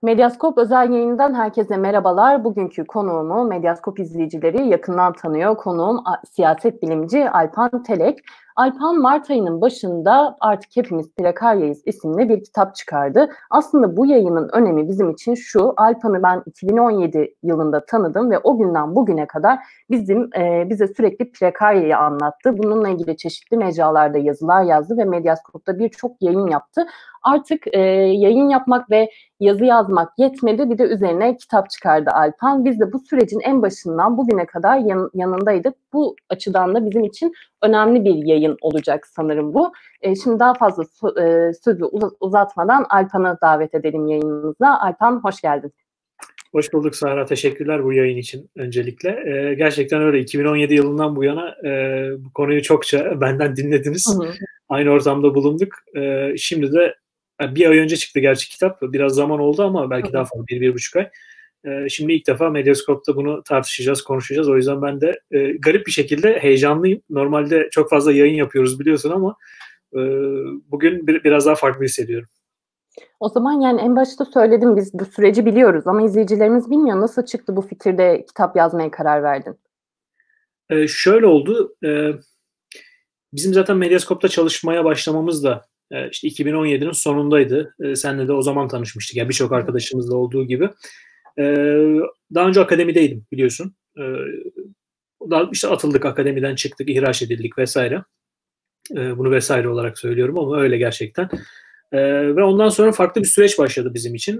Medyaskop özel yayından herkese merhabalar. Bugünkü konuğumu Medyaskop izleyicileri yakından tanıyor. Konuğum siyaset bilimci Alpan Telek. Alpan Mart ayının başında Artık Hepimiz Prekaryayız isimli bir kitap çıkardı. Aslında bu yayının önemi bizim için şu: Alpan'ı ben 2017 yılında tanıdım ve o günden bugüne kadar bize sürekli prekaryayı anlattı. Bununla ilgili çeşitli mecralarda yazılar yazdı ve Medyaskop'ta birçok yayın yaptı. Artık yayın yapmak ve yazı yazmak yetmedi, bir de üzerine kitap çıkardı Alpan. Biz de bu sürecin en başından bugüne kadar yanındaydık. Bu açıdan da bizim için önemli bir yayın olacak sanırım bu. Şimdi daha fazla sözü uzatmadan Alpan'ı davet edelim yayınımıza. Alpan, hoş geldin. Hoş bulduk Sahra. Teşekkürler bu yayın için öncelikle. Gerçekten öyle. 2017 yılından bu yana bu konuyu çokça benden dinlediniz. Hı hı. Aynı ortamda bulunduk. Şimdi de bir ay önce çıktı gerçi kitap. Biraz zaman oldu ama belki daha fazla, 1-1,5 ay. Şimdi ilk defa Medyaskop'ta bunu tartışacağız, konuşacağız. O yüzden ben de garip bir şekilde heyecanlıyım. Normalde çok fazla yayın yapıyoruz biliyorsun ama bugün biraz daha farklı hissediyorum. O zaman yani en başta söyledim, biz bu süreci biliyoruz ama izleyicilerimiz bilmiyor. Nasıl çıktı bu fikirde kitap yazmaya karar verdin? Şöyle oldu. Bizim zaten Medyaskop'ta çalışmaya başlamamız da işte 2017'nin sonundaydı. Seninle de o zaman tanışmıştık. Yani birçok arkadaşımızla olduğu gibi. Daha önce akademideydim biliyorsun. Daha işte atıldık, akademiden çıktık, ihraç edildik vesaire. Bunu vesaire olarak söylüyorum ama öyle gerçekten. Ve ondan sonra farklı bir süreç başladı bizim için.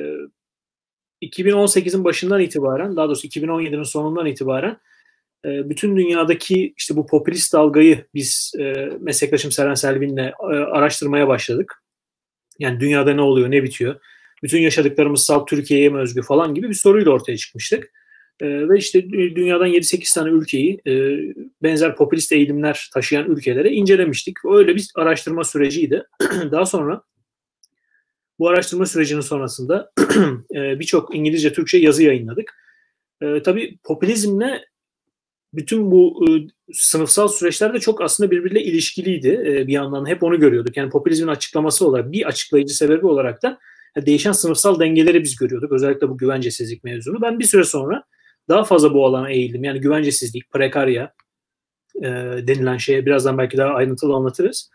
2018'in başından itibaren, daha doğrusu 2017'nin sonundan itibaren bütün dünyadaki işte bu popülist dalgayı biz meslektaşım Seren Selvin'le araştırmaya başladık. Yani dünyada ne oluyor, ne bitiyor? Bütün yaşadıklarımız salt Türkiye'ye mi özgü falan gibi bir soruyla ortaya çıkmıştık. Ve işte dünyadan 7-8 tane ülkeyi benzer popülist eğilimler taşıyan ülkelere incelemiştik. Öyle bir araştırma süreciydi. Daha sonra bu araştırma sürecinin sonrasında birçok İngilizce, Türkçe yazı yayınladık. Tabii popülizmle bütün bu sınıfsal süreçler de çok aslında birbiriyle ilişkiliydi. Bir yandan hep onu görüyorduk. Yani popülizmin açıklaması olarak, bir açıklayıcı sebebi olarak da değişen sınıfsal dengeleri biz görüyorduk. Özellikle bu güvencesizlik mevzunu. Ben bir süre sonra daha fazla bu alana eğildim. Yani güvencesizlik, prekarya denilen şeye birazdan belki daha ayrıntılı anlatırız.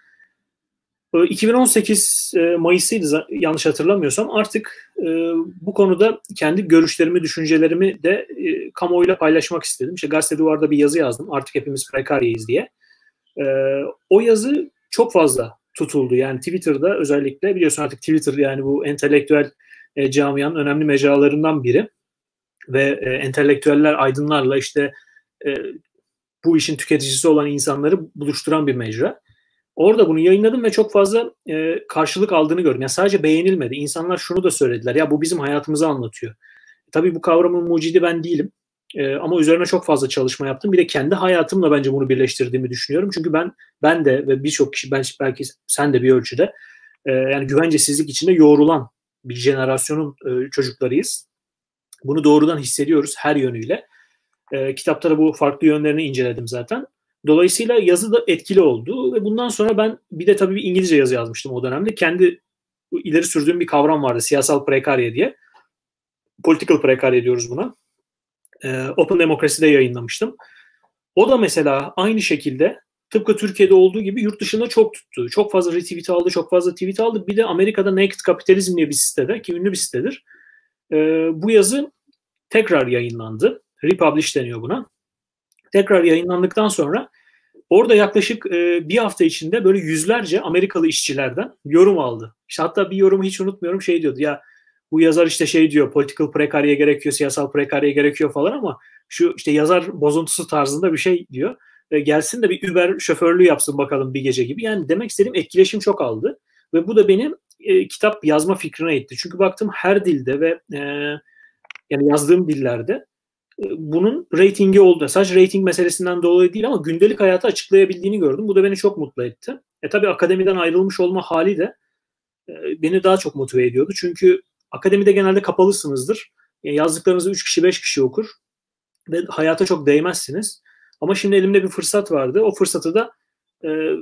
2018 Mayıs'ıydı yanlış hatırlamıyorsam. Artık bu konuda kendi görüşlerimi, düşüncelerimi de kamuoyuyla paylaşmak istedim. İşte Gazete Duvar'da bir yazı yazdım. Artık Hepimiz Prekaryayız diye. O yazı çok fazla tutuldu. Yani Twitter'da özellikle, biliyorsun artık Twitter yani bu entelektüel camianın önemli mecralarından biri. Ve entelektüeller, aydınlarla işte bu işin tüketicisi olan insanları buluşturan bir mecra. Orada bunu yayınladım ve çok fazla karşılık aldığını gördüm. Yani sadece beğenilmedi. İnsanlar şunu da söylediler. Ya bu bizim hayatımızı anlatıyor. Tabii bu kavramın mucidi ben değilim. Ama üzerine çok fazla çalışma yaptım. Bir de kendi hayatımla bence bunu birleştirdiğimi düşünüyorum. Çünkü ben de ve birçok kişi, belki sen de bir ölçüde yani güvencesizlik içinde yoğrulan bir jenerasyonun çocuklarıyız. Bunu doğrudan hissediyoruz her yönüyle. Kitapta da bu farklı yönlerini inceledim zaten. Dolayısıyla yazı da etkili oldu ve bundan sonra ben bir de tabii bir İngilizce yazı yazmıştım o dönemde. Kendi ileri sürdüğüm bir kavram vardı, siyasal prekarya diye. Political prekarya diyoruz buna. Open Democracy'de yayınlamıştım. O da mesela aynı şekilde tıpkı Türkiye'de olduğu gibi yurt dışında çok tuttu. Çok fazla retweet aldı, çok fazla tweet aldı. Bir de Amerika'da Naked Capitalism diye bir sitede, ki ünlü bir sitedir, bu yazı tekrar yayınlandı. Republish deniyor buna. Tekrar yayınlandıktan sonra orada yaklaşık bir hafta içinde böyle yüzlerce Amerikalı işçilerden yorum aldı. İşte hatta bir yorumu hiç unutmuyorum, şey diyordu ya, bu yazar işte şey diyor, political prekarya gerekiyor, siyasal prekarya gerekiyor falan ama şu işte yazar bozuntusu tarzında bir şey diyor. Gelsin de bir Uber şoförlüğü yapsın bakalım bir gece gibi. Yani demek istediğim, etkileşim çok aldı ve bu da benim kitap yazma fikrine itti. Çünkü baktım her dilde ve yani yazdığım dillerde bunun reytingi oldu. Sadece reyting meselesinden dolayı değil ama gündelik hayatı açıklayabildiğini gördüm. Bu da beni çok mutlu etti. Tabii akademiden ayrılmış olma hali de beni daha çok motive ediyordu. Çünkü akademide genelde kapalısınızdır. Yazdıklarınızı 3 kişi 5 kişi okur ve hayata çok değmezsiniz. Ama şimdi elimde bir fırsat vardı. O fırsatı da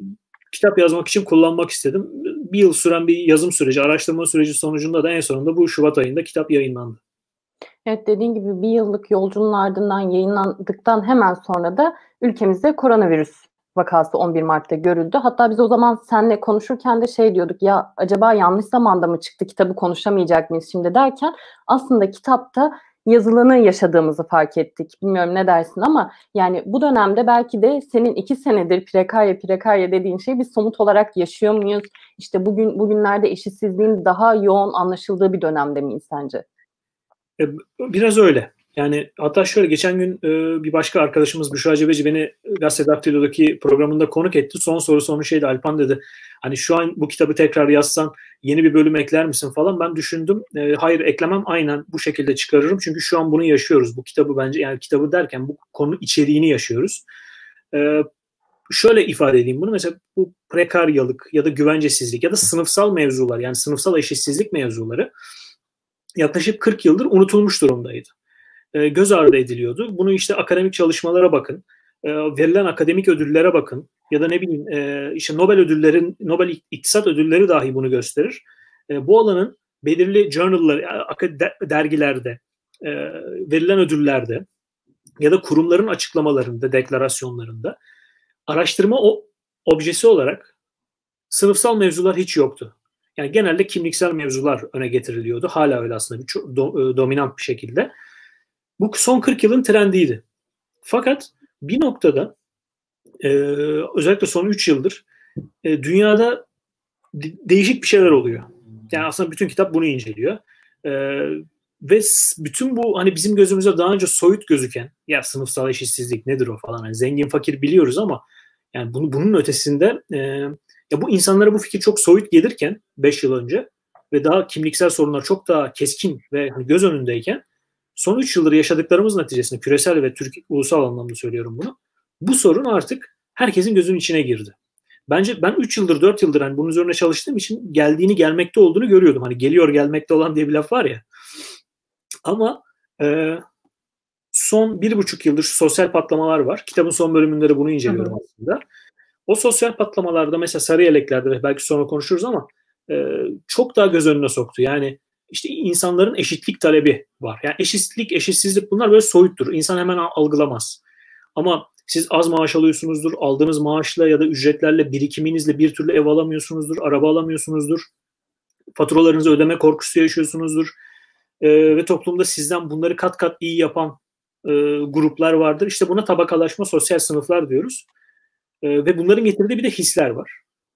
kitap yazmak için kullanmak istedim. Bir yıl süren bir yazım süreci, araştırma süreci sonucunda da en sonunda bu Şubat ayında kitap yayınlandı. Evet, dediğin gibi bir yıllık yolculuğun ardından yayınlandıktan hemen sonra da ülkemizde koronavirüs vakası 11 Mart'ta görüldü. Hatta biz o zaman seninle konuşurken de şey diyorduk, ya acaba yanlış zamanda mı çıktı, kitabı konuşamayacak mıyız şimdi derken aslında kitapta yazılanı yaşadığımızı fark ettik. Bilmiyorum ne dersin ama yani bu dönemde belki de senin 2 senedir prekarya dediğin şeyi biz somut olarak yaşıyor muyuz? İşte bugünlerde eşitsizliğin daha yoğun anlaşıldığı bir dönemde miyiz sence? Biraz öyle. Yani hatta şöyle geçen gün bir başka arkadaşımız Büşra Cebeci beni Gazete Daktilo'daki programında konuk etti. Son sorusu onun şeydi, Alpan dedi. Hani şu an bu kitabı tekrar yazsan yeni bir bölüm ekler misin falan. Ben düşündüm. Hayır, eklemem, aynen bu şekilde çıkarırım. Çünkü şu an bunu yaşıyoruz. Bu kitabı bence, yani kitabı derken bu konu içeriğini yaşıyoruz. Şöyle ifade edeyim bunu. Mesela bu prekaryalık ya da güvencesizlik ya da sınıfsal mevzular, yani sınıfsal eşitsizlik mevzuları yaklaşık 40 yıldır unutulmuş durumdaydı. Göz ardı ediliyordu. Bunu işte akademik çalışmalara bakın, verilen akademik ödüllere bakın ya da ne bileyim işte Nobel İktisat Ödülleri dahi bunu gösterir. Bu alanın belirli journal'lar, dergilerde, verilen ödüllerde ya da kurumların açıklamalarında, deklarasyonlarında araştırma objesi olarak sınıfsal mevzular hiç yoktu. Yani genelde kimliksel mevzular öne getiriliyordu. Hala öyle aslında, çok dominant bir şekilde. Bu son 40 yılın trendiydi. Fakat bir noktada özellikle son 3 yıldır dünyada değişik bir şeyler oluyor. Yani aslında bütün kitap bunu inceliyor. Ve bütün bu hani bizim gözümüze daha önce soyut gözüken, ya sınıfsal eşitsizlik nedir o falan, hani zengin fakir biliyoruz ama yani bunun ötesinde ya bu insanlara bu fikir çok soyut gelirken 5 yıl önce ve daha kimliksel sorunlar çok daha keskin ve hani göz önündeyken son 3 yıldır yaşadıklarımız neticesinde, küresel ve ulusal anlamda söylüyorum bunu, bu sorun artık herkesin gözünün içine girdi. Bence ben 3 yıldır 4 yıldır hani bunun üzerine çalıştığım için gelmekte olduğunu görüyordum. Hani geliyor gelmekte olan diye bir laf var ya. Ama son 1,5 yıldır şu sosyal patlamalar var. Kitabın son bölümünde de bunu inceliyorum aslında. O sosyal patlamalarda mesela sarı yeleklerde ve belki sonra konuşuruz ama çok daha göz önüne soktu. Yani işte insanların eşitlik talebi var. Yani eşitlik, eşitsizlik, bunlar böyle soyuttur. İnsan hemen algılamaz. Ama siz az maaş alıyorsunuzdur, aldığınız maaşla ya da ücretlerle, birikiminizle bir türlü ev alamıyorsunuzdur, araba alamıyorsunuzdur, faturalarınızı ödeme korkusu yaşıyorsunuzdur ve toplumda sizden bunları kat kat iyi yapan gruplar vardır. İşte buna tabakalaşma, sosyal sınıflar diyoruz. Ve bunların getirdiği bir de hisler var.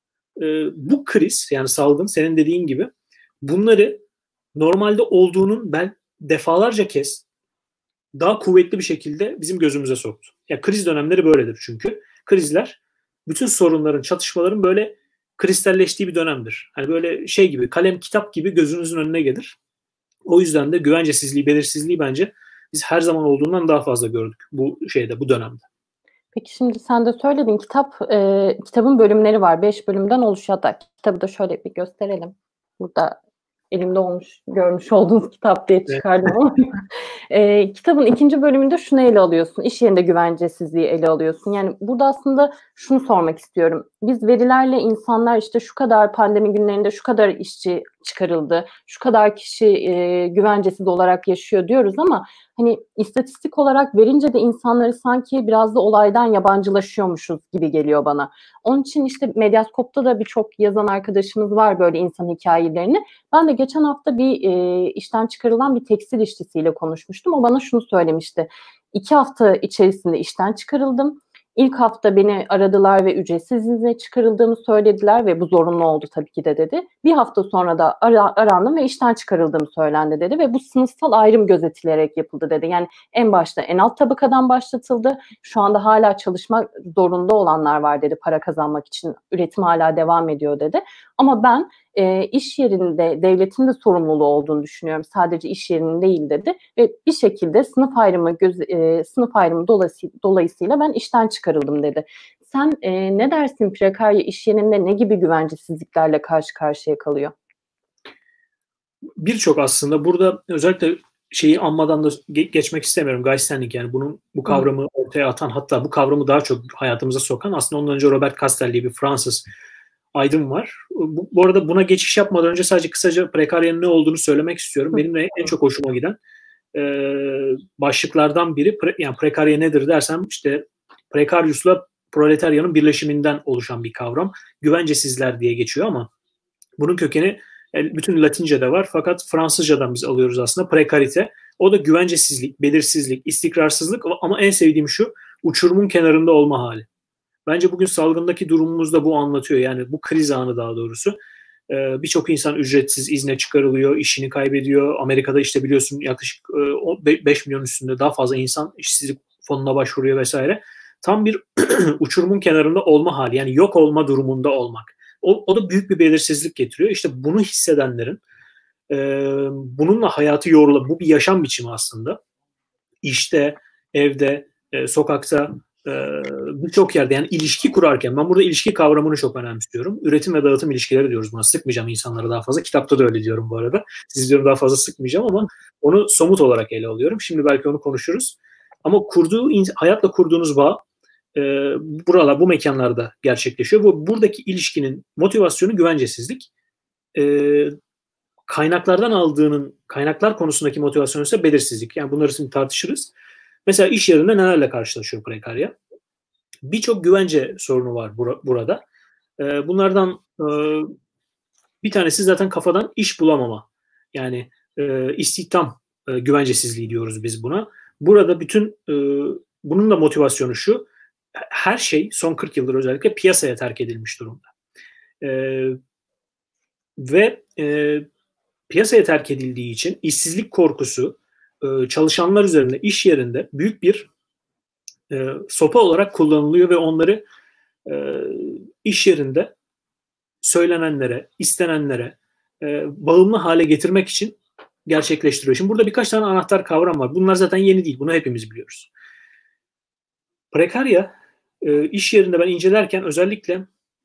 Bu kriz, yani salgın, senin dediğin gibi bunları normalde olduğunun ben defalarca kez daha kuvvetli bir şekilde bizim gözümüze soktu. Ya kriz dönemleri böyledir çünkü. Krizler bütün sorunların, çatışmaların böyle kristalleştiği bir dönemdir. Hani böyle şey gibi, kalem kitap gibi gözünüzün önüne gelir. O yüzden de güvencesizliği, belirsizliği bence biz her zaman olduğundan daha fazla gördük bu dönemde. Peki şimdi sen de söyledin, kitabın bölümleri var. 5 bölümden oluşuyor. Hatta kitabı da şöyle bir gösterelim. Burada elimde görmüş olduğunuz kitap diye çıkardım ama kitabın 2. bölümünde şunu ele alıyorsun. İş yerinde güvencesizliği ele alıyorsun. Yani burada aslında şunu sormak istiyorum. Biz verilerle insanlar işte şu kadar pandemi günlerinde şu kadar işçi çıkarıldı, şu kadar kişi güvencesiz olarak yaşıyor diyoruz ama hani istatistik olarak verince de insanları sanki biraz da olaydan yabancılaşıyormuşuz gibi geliyor bana. Onun için işte Medyaskop'ta da birçok yazan arkadaşımız var böyle insan hikayelerini. Ben de geçen hafta bir işten çıkarılan bir tekstil işçisiyle konuşmuştum. O bana şunu söylemişti. 2 hafta içerisinde işten çıkarıldım. İlk hafta beni aradılar ve ücretsiz izne çıkarıldığımı söylediler ve bu zorunlu oldu tabii ki de dedi. Bir hafta sonra da arandım ve işten çıkarıldığım söylendi dedi ve bu sınıfsal ayrım gözetilerek yapıldı dedi. Yani en başta en alt tabakadan başlatıldı. Şu anda hala çalışmak zorunda olanlar var dedi para kazanmak için. Üretim hala devam ediyor dedi. Ama ben iş yerinde devletin de sorumluluğu olduğunu düşünüyorum. Sadece iş yerinin değil dedi ve bir şekilde sınıf ayrımı dolayısıyla ben işten çıkarıldım dedi. Sen ne dersin, prekarya iş yerinde ne gibi güvencesizliklerle karşı karşıya kalıyor? Birçok aslında burada özellikle şeyi anmadan da geçmek istemiyorum. Guy Standing, yani bu kavramı ortaya atan, hatta bu kavramı daha çok hayatımıza sokan aslında ondan önce Robert Castel diye bir Fransız aydın var. Bu arada buna geçiş yapmadan önce sadece kısaca prekaryanın ne olduğunu söylemek istiyorum. Benim de en çok hoşuma giden başlıklardan biri, yani prekarya nedir dersem işte prekariusla proletaryanın birleşiminden oluşan bir kavram. Güvencesizler diye geçiyor ama bunun kökeni bütün Latince'de var fakat Fransızcadan biz alıyoruz aslında. Prekarite. O da güvencesizlik, belirsizlik, istikrarsızlık ama en sevdiğim şu, uçurumun kenarında olma hali. Bence bugün salgındaki durumumuz da bu anlatıyor. Yani bu kriz anı daha doğrusu. Birçok insan ücretsiz izne çıkarılıyor, işini kaybediyor. Amerika'da işte biliyorsun yaklaşık 5 milyon üstünde daha fazla insan işsizlik fonuna başvuruyor vesaire. Tam bir uçurumun kenarında olma hali, yani yok olma durumunda olmak. O da büyük bir belirsizlik getiriyor. İşte bunu hissedenlerin bununla hayatı yoğrula, bu bir yaşam biçimi aslında. İşte, evde, sokakta, birçok yerde, yani ilişki kurarken, ben burada ilişki kavramını çok önemsiyorum. Üretim ve dağıtım ilişkileri diyoruz buna. Sıkmayacağım insanları daha fazla. Kitapta da öyle diyorum bu arada. Siz diyorum daha fazla sıkmayacağım ama onu somut olarak ele alıyorum. Şimdi belki onu konuşuruz. Ama hayatla kurduğunuz bağ bu mekanlarda gerçekleşiyor. Buradaki ilişkinin motivasyonu güvencesizlik. Kaynaklar konusundaki motivasyonu ise belirsizlik. Yani bunları şimdi tartışırız. Mesela iş yerinde nelerle karşılaşıyor prekarya? Birçok güvence sorunu var burada. Bunlardan bir tanesi zaten kafadan iş bulamama. Yani istihdam güvencesizliği diyoruz biz buna. Burada bunun da motivasyonu şu: her şey son 40 yıldır özellikle piyasaya terk edilmiş durumda. Ve piyasaya terk edildiği için işsizlik korkusu çalışanlar üzerinde, iş yerinde büyük bir sopa olarak kullanılıyor ve onları iş yerinde söylenenlere, istenenlere bağımlı hale getirmek için gerçekleştiriyor. Şimdi burada birkaç tane anahtar kavram var. Bunlar zaten yeni değil. Bunu hepimiz biliyoruz. Prekarya iş yerinde ben incelerken özellikle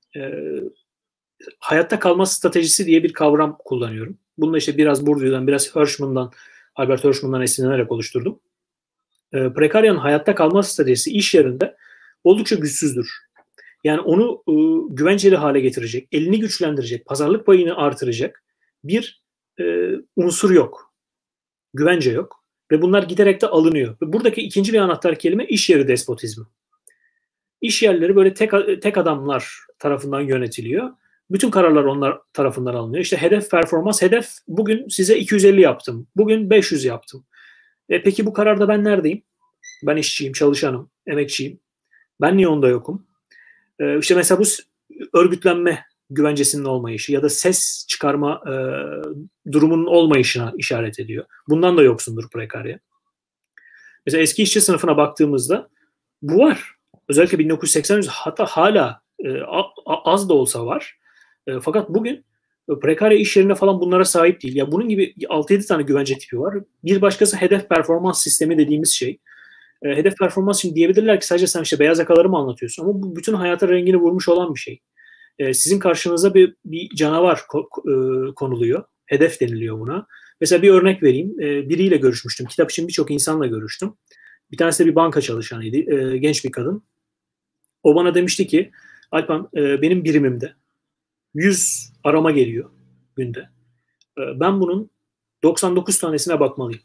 hayatta kalma stratejisi diye bir kavram kullanıyorum. Bunu da işte biraz Bourdieu'dan, biraz Albert Hirschman'dan esinlenerek oluşturdum. Prekaryanın hayatta kalma stratejisi iş yerinde oldukça güçsüzdür. Yani onu güvenceli hale getirecek, elini güçlendirecek, pazarlık payını artıracak bir unsur yok. Güvence yok. Ve bunlar giderek de alınıyor. Ve buradaki ikinci bir anahtar kelime iş yeri despotizmi. İş yerleri böyle tek adamlar tarafından yönetiliyor. Bütün kararlar onlar tarafından alınıyor. İşte hedef performans, hedef bugün size 250 yaptım, bugün 500 yaptım. Peki bu kararda ben neredeyim? Ben işçiyim, çalışanım, emekçiyim. Ben niye onda yokum? İşte mesela bu örgütlenme güvencesinin olmayışı ya da ses çıkarma durumunun olmayışına işaret ediyor. Bundan da yoksundur prekarya. Mesela eski işçi sınıfına baktığımızda bu var. Özellikle 1980 hatta hala az da olsa var. Fakat bugün prekarya iş yerine falan bunlara sahip değil. Ya bunun gibi 6-7 tane güvence tipi var. Bir başkası hedef performans sistemi dediğimiz şey. Hedef performans için diyebilirler ki sadece sen işte beyaz yakaları mı anlatıyorsun? Ama bu bütün hayata rengini vurmuş olan bir şey. Sizin karşınıza bir canavar konuluyor. Hedef deniliyor buna. Mesela bir örnek vereyim. Biriyle görüşmüştüm. Kitap için birçok insanla görüştüm. Bir tanesi de bir banka çalışanıydı. Genç bir kadın. O bana demişti ki Alpan, benim birimimde 100 arama geliyor günde. Ben bunun 99 tanesine bakmalıyım.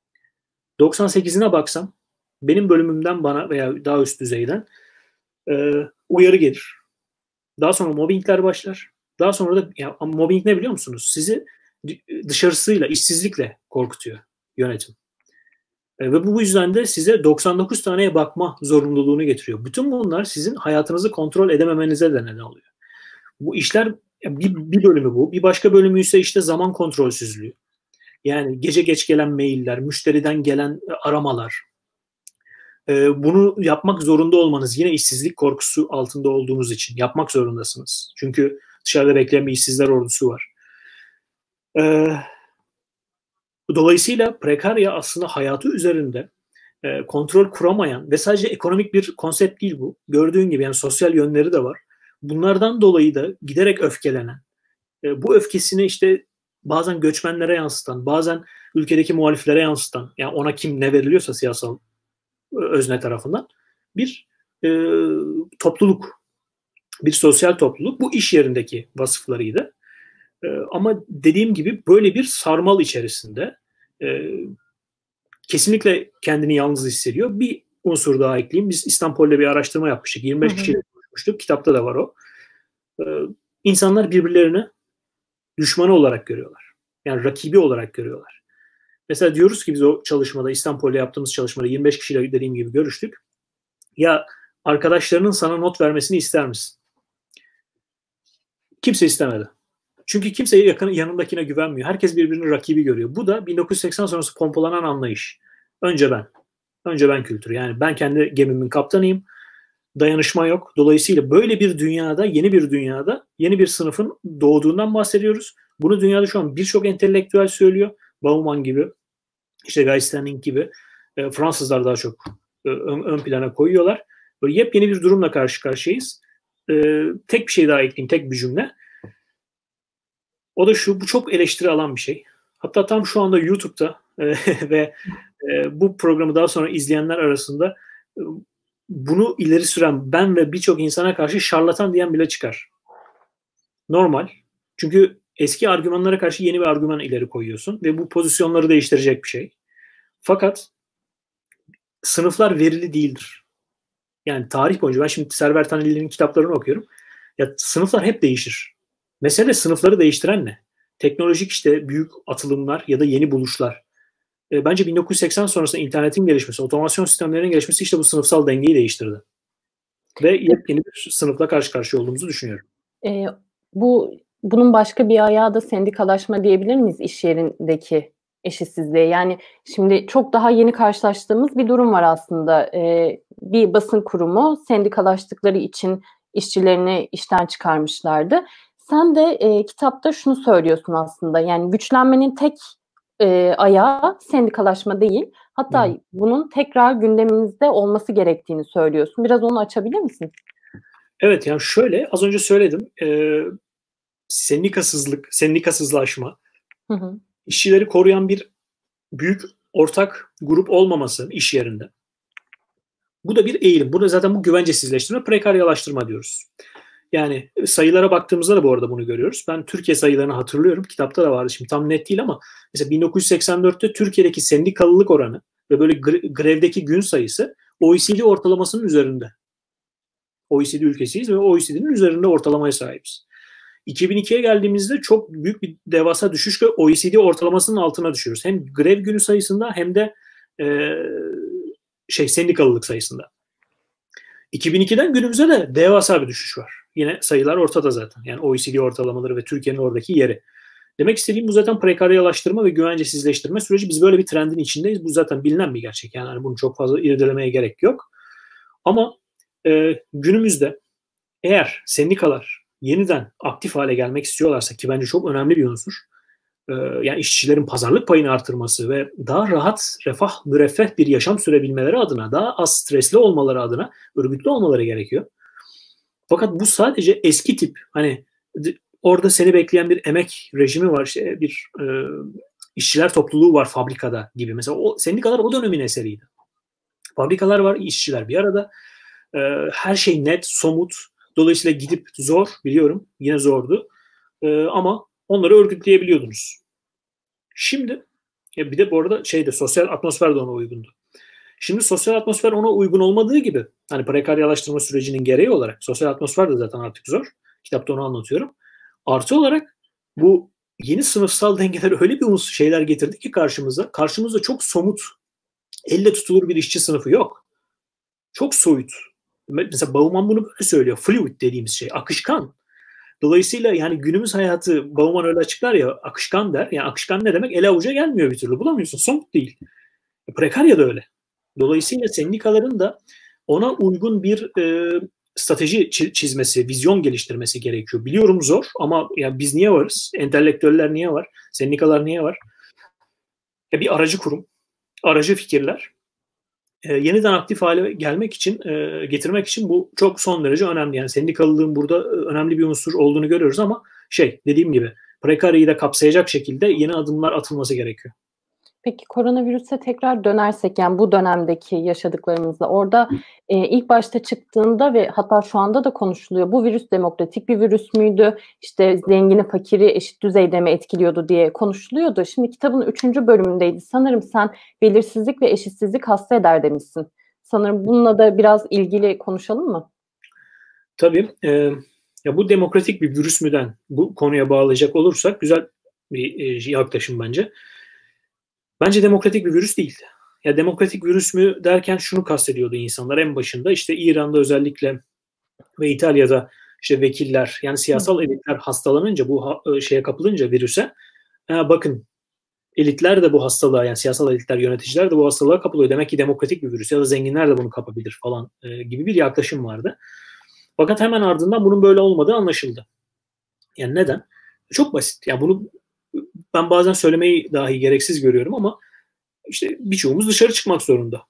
98'ine baksam benim bölümümden bana veya daha üst düzeyden uyarı gelir. Daha sonra mobbingler başlar. Daha sonra da mobbing ne biliyor musunuz? Sizi dışarısıyla, işsizlikle korkutuyor yönetim. Ve bu yüzden de size 99 taneye bakma zorunluluğunu getiriyor. Bütün bunlar sizin hayatınızı kontrol edememenize de neden oluyor. Bu işler bir bölümü bu. Bir başka bölümü ise işte zaman kontrolsüzlüğü. Yani gece geç gelen mailler, müşteriden gelen aramalar. Bunu yapmak zorunda olmanız yine işsizlik korkusu altında olduğunuz için yapmak zorundasınız. Çünkü dışarıda bekleyen bir işsizler ordusu var. Dolayısıyla prekarya aslında hayatı üzerinde kontrol kuramayan ve sadece ekonomik bir konsept değil bu. Gördüğün gibi yani sosyal yönleri de var. Bunlardan dolayı da giderek öfkelenen, bu öfkesini işte bazen göçmenlere yansıtan, bazen ülkedeki muhaliflere yansıtan, yani ona kim ne veriliyorsa siyasal özne tarafından bir topluluk, bir sosyal topluluk. Bu iş yerindeki vasıflarıydı. Ama dediğim gibi böyle bir sarmal içerisinde kesinlikle kendini yalnız hissediyor. Bir unsur daha ekleyeyim. Biz İstanbul'da bir araştırma yapmıştık. 25 kişiyle konuşmuştuk. Kitapta da var o. İnsanlar birbirlerini düşmanı olarak görüyorlar. Yani rakibi olarak görüyorlar. Mesela diyoruz ki biz o çalışmada, İstanbul'da yaptığımız çalışmada 25 kişiyle dediğim gibi görüştük. Ya arkadaşlarının sana not vermesini ister misin? Kimse istemedi. Çünkü kimse yanındakine güvenmiyor. Herkes birbirini rakibi görüyor. Bu da 1980 sonrası pompalanan anlayış. Önce ben. Önce ben kültürü. Yani ben kendi gemimin kaptanıyım. Dayanışma yok. Dolayısıyla böyle bir dünyada, yeni bir sınıfın doğduğundan bahsediyoruz. Bunu dünyada şu an birçok entelektüel söylüyor. Bauman gibi, işte Guy Standing gibi. Fransızlar daha çok ön plana koyuyorlar. Böyle yepyeni bir durumla karşı karşıyayız. Tek bir şey daha ekleyeyim, tek bir cümle. O da şu, bu çok eleştiri alan bir şey. Hatta tam şu anda YouTube'da ve bu programı daha sonra izleyenler arasında bunu ileri süren ben ve birçok insana karşı şarlatan diyen bile çıkar. Normal. Çünkü eski argümanlara karşı yeni bir argüman ileri koyuyorsun ve bu pozisyonları değiştirecek bir şey. Fakat sınıflar verili değildir. Yani tarih boyunca ben şimdi Server Taneli'nin kitaplarını okuyorum. Ya sınıflar hep değişir. Mesele sınıfları değiştiren ne? Teknolojik işte büyük atılımlar ya da yeni buluşlar. Bence 1980 sonrasında internetin gelişmesi, otomasyon sistemlerinin gelişmesi işte bu sınıfsal dengeyi değiştirdi. Ve yepyeni bir sınıfla karşı karşıya olduğumuzu düşünüyorum. Bunun başka bir ayağı da sendikalaşma diyebilir miyiz iş yerindeki eşitsizliğe? Yani şimdi çok daha yeni karşılaştığımız bir durum var aslında. Bir basın kurumu sendikalaştıkları için işçilerini işten çıkarmışlardı. Sen de kitapta şunu söylüyorsun aslında. Yani güçlenmenin tek ayağı sendikalaşma değil. Hatta bunun tekrar gündemimizde olması gerektiğini söylüyorsun. Biraz onu açabilir misin? Evet, yani şöyle az önce söyledim. Sendikasızlaşma, işçileri koruyan bir büyük ortak grup olmaması iş yerinde. Bu da bir eğilim. Bu da zaten bu güvencesizleştirme, prekaryalaştırma diyoruz. Yani sayılara baktığımızda da bu arada bunu görüyoruz. Ben Türkiye sayılarını hatırlıyorum. Kitapta da vardı, şimdi tam net değil ama mesela 1984'te Türkiye'deki sendikalılık oranı ve böyle grevdeki gün sayısı OECD ortalamasının üzerinde. OECD ülkesiyiz ve OECD'nin üzerinde ortalamaya sahibiz. 2002'ye geldiğimizde çok büyük bir devasa düşüşle OECD ortalamasının altına düşüyoruz. Hem grev günü sayısında hem de sendikalılık sayısında. 2002'den günümüze de devasa bir düşüş var. Yine sayılar ortada zaten. Yani OECD ortalamaları ve Türkiye'nin oradaki yeri. Demek istediğim bu zaten prekaryalaştırma ve güvencesizleştirme süreci. Biz böyle bir trendin içindeyiz. Bu zaten bilinen bir gerçek. Yani bunu çok fazla irdelemeye gerek yok. Ama günümüzde eğer sendikalar yeniden aktif hale gelmek istiyorlarsa, ki bence çok önemli bir unsur, yani işçilerin pazarlık payını artırması ve daha rahat, refah, müreffeh bir yaşam sürebilmeleri adına, daha az stresli olmaları adına örgütlü olmaları gerekiyor. Fakat bu sadece eski tip, hani orada seni bekleyen bir emek rejimi var, işte bir işçiler topluluğu var fabrikada gibi. Mesela o sendikalar o dönemin eseriydi. Fabrikalar var, işçiler bir arada. Her şey net, somut. Dolayısıyla gidip zor, biliyorum, yine zordu. Ama onları örgütleyebiliyordunuz. Şimdi bir de bu arada sosyal atmosfer de ona uygundu. Şimdi sosyal atmosfer ona uygun olmadığı gibi, hani prekaryalaştırma sürecinin gereği olarak sosyal atmosfer de zaten artık zor. Kitapta onu anlatıyorum. Artı olarak bu yeni sınıfsal dengeler öyle bir şeyler getirdi ki karşımıza. Karşımızda çok somut, elle tutulur bir işçi sınıfı yok. Çok soyut. Mesela Bauman bunu böyle söylüyor. Fluid dediğimiz şey, akışkan. Dolayısıyla yani günümüz hayatı, Bauman öyle açıklar ya, akışkan der. Yani akışkan ne demek? Ele avuca gelmiyor bir türlü. Bulamıyorsun. Somut değil. Prekarya da öyle. Dolayısıyla sendikaların da ona uygun bir strateji çizmesi, vizyon geliştirmesi gerekiyor. Biliyorum zor ama yani biz niye varız? Entelektüeller niye var? Sendikalar niye var? Bir aracı kurum, aracı fikirler. Yeniden aktif hale gelmek için, getirmek için bu çok son derece önemli. Yani sendikalılığın burada önemli bir unsur olduğunu görüyoruz ama dediğim gibi prekaryayı da kapsayacak şekilde yeni adımlar atılması gerekiyor. Peki koronavirüse tekrar dönersek, yani bu dönemdeki yaşadıklarımızla orada ilk başta çıktığında ve hatta şu anda da konuşuluyor. Bu virüs demokratik bir virüs müydü? İşte zengini fakiri eşit düzeyde mi etkiliyordu diye konuşuluyordu. Şimdi kitabın 3. bölümündeydi. Sanırım sen belirsizlik ve eşitsizlik hasta eder demişsin. Sanırım bununla da biraz ilgili konuşalım mı? Tabii. Ya bu demokratik bir virüs müden bu konuya bağlayacak olursak güzel bir yaklaşım bence. Bence demokratik bir virüs değil. Ya demokratik virüs mü derken şunu kastediyordu insanlar en başında. İşte İran'da özellikle ve İtalya'da işte vekiller yani siyasal elitler hastalanınca bu şeye kapılınca virüse bakın elitler de bu hastalığa yani siyasal elitler yöneticiler de bu hastalığa kapılıyor. Demek ki demokratik bir virüs ya da zenginler de bunu kapabilir falan gibi bir yaklaşım vardı. Fakat hemen ardından bunun böyle olmadığı anlaşıldı. Yani neden? Çok basit. Yani bunu ben bazen söylemeyi dahi gereksiz görüyorum ama işte birçoğumuz dışarı çıkmak zorunda.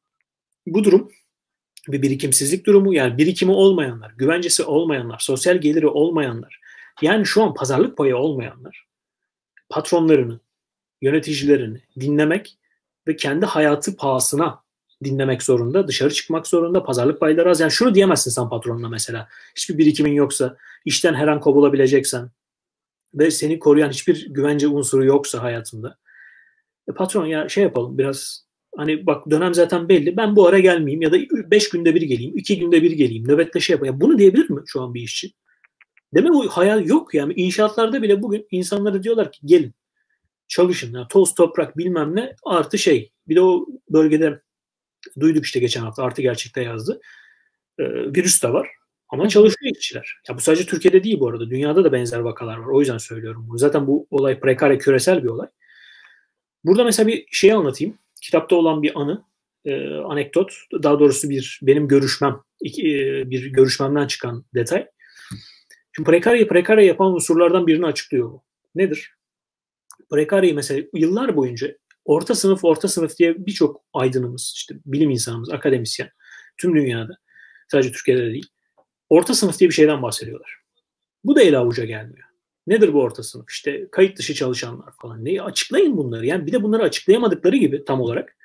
Bu durum bir birikimsizlik durumu yani birikimi olmayanlar, güvencesi olmayanlar, sosyal geliri olmayanlar yani şu an pazarlık payı olmayanlar patronlarını, yöneticilerini dinlemek ve kendi hayatı pahasına dinlemek zorunda, dışarı çıkmak zorunda, pazarlık payları az. Yani şunu diyemezsin sen patronuna mesela. Hiçbir birikimin yoksa, işten her an kovulabileceksen ve seni koruyan hiçbir güvence unsuru yoksa hayatında. Patron ya şey yapalım biraz hani bak dönem zaten belli. Ben bu ara gelmeyeyim ya da 5 günde bir geleyim, 2 günde bir geleyim. Nöbetle şey yapayım. Bunu diyebilir mi şu an bir işçi? Demek o hayal yok yani. İnşaatlarda bile bugün insanlara diyorlar ki gelin çalışın. Yani toz toprak bilmem ne artı şey. Bir de o bölgede duyduk işte geçen hafta artı gerçekte yazdı. Virüs de var. Ama çalışıyor işçiler. Ya bu sadece Türkiye'de değil bu arada. Dünyada da benzer vakalar var. O yüzden söylüyorum bunu. Zaten bu olay prekare küresel bir olay. Burada mesela bir şey anlatayım. Kitapta olan bir anı, anekdot. Daha doğrusu benim görüşmem, bir görüşmemden çıkan detay. Şimdi prekare yapan unsurlardan birini açıklıyor bu. Nedir? Prekareyi mesela yıllar boyunca orta sınıf diye birçok aydınımız, işte bilim insanımız, akademisyen, tüm dünyada, sadece Türkiye'de de değil, orta sınıf diye bir şeyden bahsediyorlar. Bu da ele avuca gelmiyor. Nedir bu orta sınıf? İşte kayıt dışı çalışanlar falan. Neyi açıklayın bunları? Yani bir de bunları açıklayamadıkları gibi tam olarak.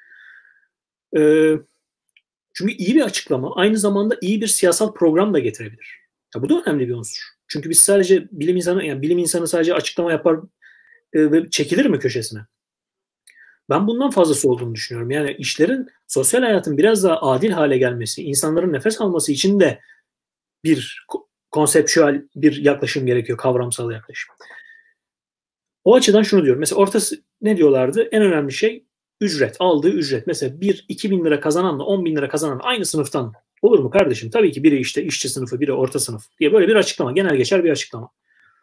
Çünkü iyi bir açıklama aynı zamanda iyi bir siyasal program da getirebilir. Ya bu da önemli bir unsur. Çünkü biz sadece bilim insanı sadece açıklama yapar ve çekilir mi köşesine? Ben bundan fazlası olduğunu düşünüyorum. Yani işlerin, sosyal hayatın biraz daha adil hale gelmesi, insanların nefes alması için de bir konseptüel bir yaklaşım gerekiyor, kavramsal yaklaşım. O açıdan şunu diyorum. Mesela ortası ne diyorlardı? En önemli şey ücret, aldığı ücret. Mesela 2 bin lira kazananla 10 bin lira kazanan aynı sınıftan olur mu kardeşim? Tabii ki biri işte işçi sınıfı, biri orta sınıf diye böyle bir açıklama, genel geçer bir açıklama.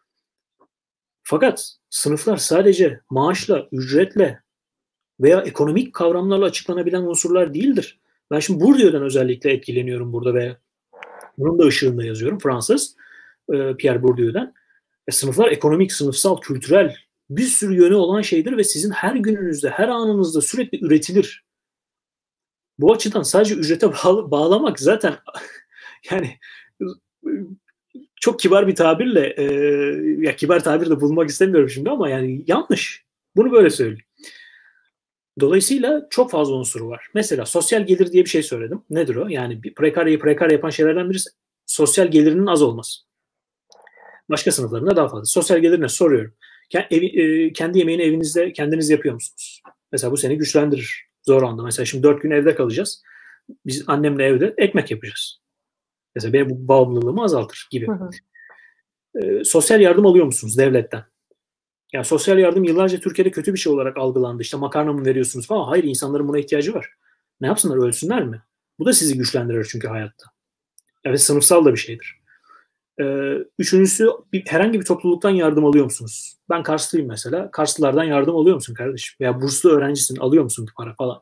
Fakat sınıflar sadece maaşla, ücretle veya ekonomik kavramlarla açıklanabilen unsurlar değildir. Ben şimdi Bourdieu'dan özellikle etkileniyorum burada ve bunun da ışığında yazıyorum. Fransız Pierre Bourdieu'dan. Sınıflar ekonomik, sınıfsal, kültürel bir sürü yönü olan şeydir ve sizin her gününüzde, her anınızda sürekli üretilir. Bu açıdan sadece ücrete bağlamak zaten yani çok kibar bir tabirle ya kibar tabir de bulmak istemiyorum şimdi ama yani yanlış. Bunu böyle söyleyeyim. Dolayısıyla çok fazla unsuru var. Mesela sosyal gelir diye bir şey söyledim. Nedir o? Yani bir prekar yapan şeylerden birisi sosyal gelirinin az olması. Başka sınıflarında daha fazla. Sosyal gelir ne? Soruyorum. Kendi yemeğini evinizde kendiniz yapıyor musunuz? Mesela bu seni güçlendirir. Zor anda. Mesela şimdi 4 gün evde kalacağız. Biz annemle evde ekmek yapacağız. Mesela benim bu bağımlılığımı azaltır gibi. Sosyal yardım alıyor musunuz devletten? Yani sosyal yardım yıllarca Türkiye'de kötü bir şey olarak algılandı. İşte makarna mı veriyorsunuz falan. Hayır, insanların buna ihtiyacı var. Ne yapsınlar, ölsünler mi? Bu da sizi güçlendirir çünkü hayatta. Evet, sınıfsal da bir şeydir. Üçüncüsü herhangi bir topluluktan yardım alıyor musunuz? Ben Karslıyım mesela. Karslılardan yardım alıyor musun kardeşim? Veya burslu öğrencisin, alıyor musun para falan?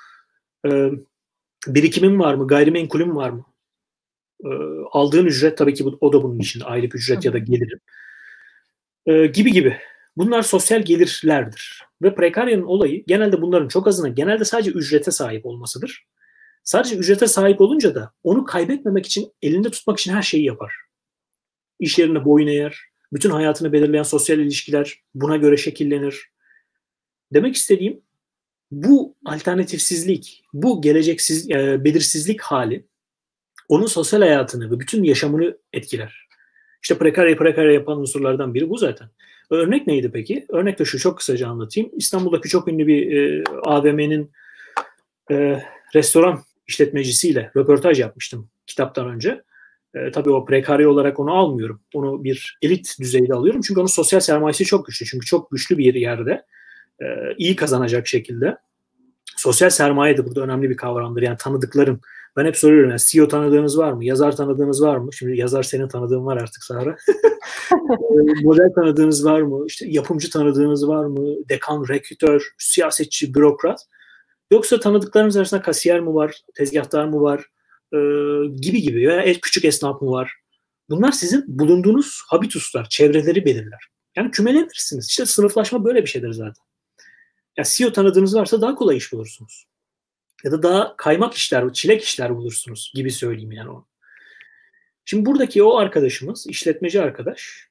Birikimin var mı? Gayrimenkulün var mı? Aldığın ücret tabii ki o da bunun içinde. Aylık ücret ya da gelirim. Gibi gibi. Bunlar sosyal gelirlerdir. Ve prekaryanın olayı genelde bunların çok azına genelde sadece ücrete sahip olmasıdır. Sadece ücrete sahip olunca da onu kaybetmemek için, elinde tutmak için her şeyi yapar. İş yerine boyun eğer, bütün hayatını belirleyen sosyal ilişkiler buna göre şekillenir. Demek istediğim Bu alternatifsizlik, bu belirsizlik hali onun sosyal hayatını ve bütün yaşamını etkiler. İşte prekarya yapan unsurlardan biri bu zaten. Örnek neydi peki? Örnek de şu, çok kısaca anlatayım. İstanbul'daki çok ünlü bir AVM'nin restoran işletmecisiyle röportaj yapmıştım kitaptan önce. Tabii o prekarya olarak onu almıyorum. Onu bir elit düzeyde alıyorum. Çünkü onun sosyal sermayesi çok güçlü. Çünkü çok güçlü bir yerde iyi kazanacak şekilde. Sosyal sermaye de burada önemli bir kavramdır. Yani tanıdıkların. Ben hep soruyorum, yani CEO tanıdığınız var mı? Yazar tanıdığınız var mı? Şimdi yazar senin tanıdığın var artık Sahra. Model tanıdığınız var mı? İşte yapımcı tanıdığınız var mı? Dekan, rektör, siyasetçi, bürokrat. Yoksa tanıdıklarınız arasında kasiyer mi var? Tezgahtar mı var? Gibi gibi veya küçük esnaf mı var? Bunlar sizin bulunduğunuz habituslar, çevreleri belirler. Yani kümelebilirsiniz. İşte sınıflaşma böyle bir şeydir zaten. Ya CEO tanıdığınız varsa daha kolay iş bulursunuz. Ya da daha kaymak işler, çilek işler bulursunuz gibi söyleyeyim yani onu. Şimdi buradaki o arkadaşımız, işletmeci arkadaş,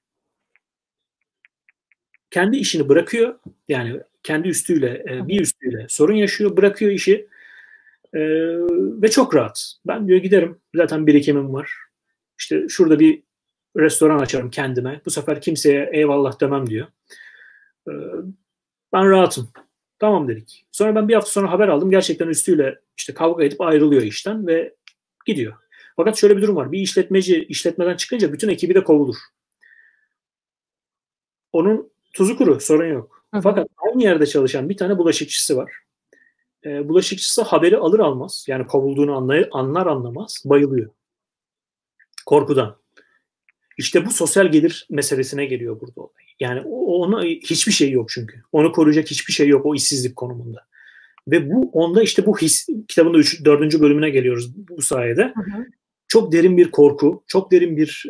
kendi işini bırakıyor. Yani kendi bir üstüyle sorun yaşıyor, bırakıyor işi ve çok rahat. Ben diyor giderim, zaten birikimim var. İşte şurada bir restoran açarım kendime. Bu sefer kimseye eyvallah demem diyor. Ben rahatım. Tamam dedik. Sonra ben bir hafta sonra haber aldım. Gerçekten üstüyle işte kavga edip ayrılıyor işten ve gidiyor. Fakat şöyle bir durum var. Bir işletmeci işletmeden çıkınca bütün ekibi de kovulur. Onun tuzu kuru, sorun yok. Fakat aynı yerde çalışan bir tane bulaşıkçısı var. Bulaşıkçısı haberi alır almaz, yani kovulduğunu anlar anlamaz bayılıyor. Korkudan. İşte bu sosyal gelir meselesine geliyor burada olay. Yani ona hiçbir şey yok çünkü. Onu koruyacak hiçbir şey yok o işsizlik konumunda. Ve bu onda işte bu his, kitabın da 4. bölümüne geliyoruz bu sayede. Çok derin bir korku, çok derin bir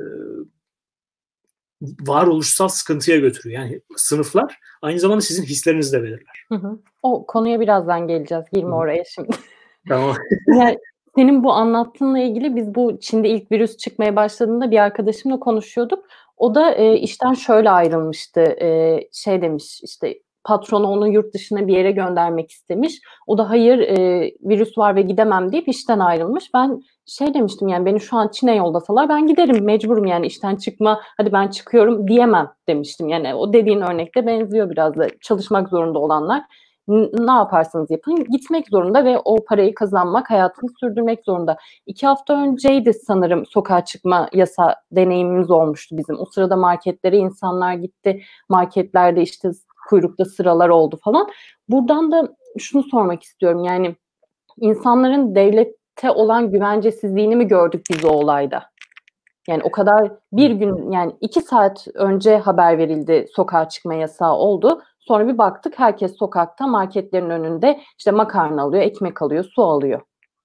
varoluşsal sıkıntıya götürüyor. Yani sınıflar aynı zamanda sizin hislerinizi de belirler. O konuya birazdan geleceğiz. Girme oraya şimdi. Tamam. Yani senin bu anlattığınla ilgili biz bu Çin'de ilk virüs çıkmaya başladığında bir arkadaşımla konuşuyorduk. O da işten şöyle ayrılmıştı. Şey demiş, işte patronu onu yurt dışına bir yere göndermek istemiş. O da hayır virüs var ve gidemem deyip işten ayrılmış. Ben şey demiştim, yani beni şu an Çin'e yollasalar ben giderim, mecburum yani, işten çıkma, hadi ben çıkıyorum diyemem demiştim. Yani o dediğin örnekte benziyor biraz da, çalışmak zorunda olanlar ne yaparsanız yapın gitmek zorunda ve o parayı kazanmak, hayatını sürdürmek zorunda. 2 hafta önceydi sanırım sokağa çıkma yasa deneyimimiz olmuştu bizim. O sırada marketlere insanlar gitti. Marketlerde işte kuyrukta sıralar oldu falan. Buradan da şunu sormak istiyorum. Yani insanların devlette olan güvencesizliğini mi gördük biz o olayda? Yani o kadar bir gün, yani 2 saat önce haber verildi, sokağa çıkma yasağı oldu. Sonra bir baktık herkes sokakta, marketlerin önünde işte makarna alıyor, ekmek alıyor, su alıyor.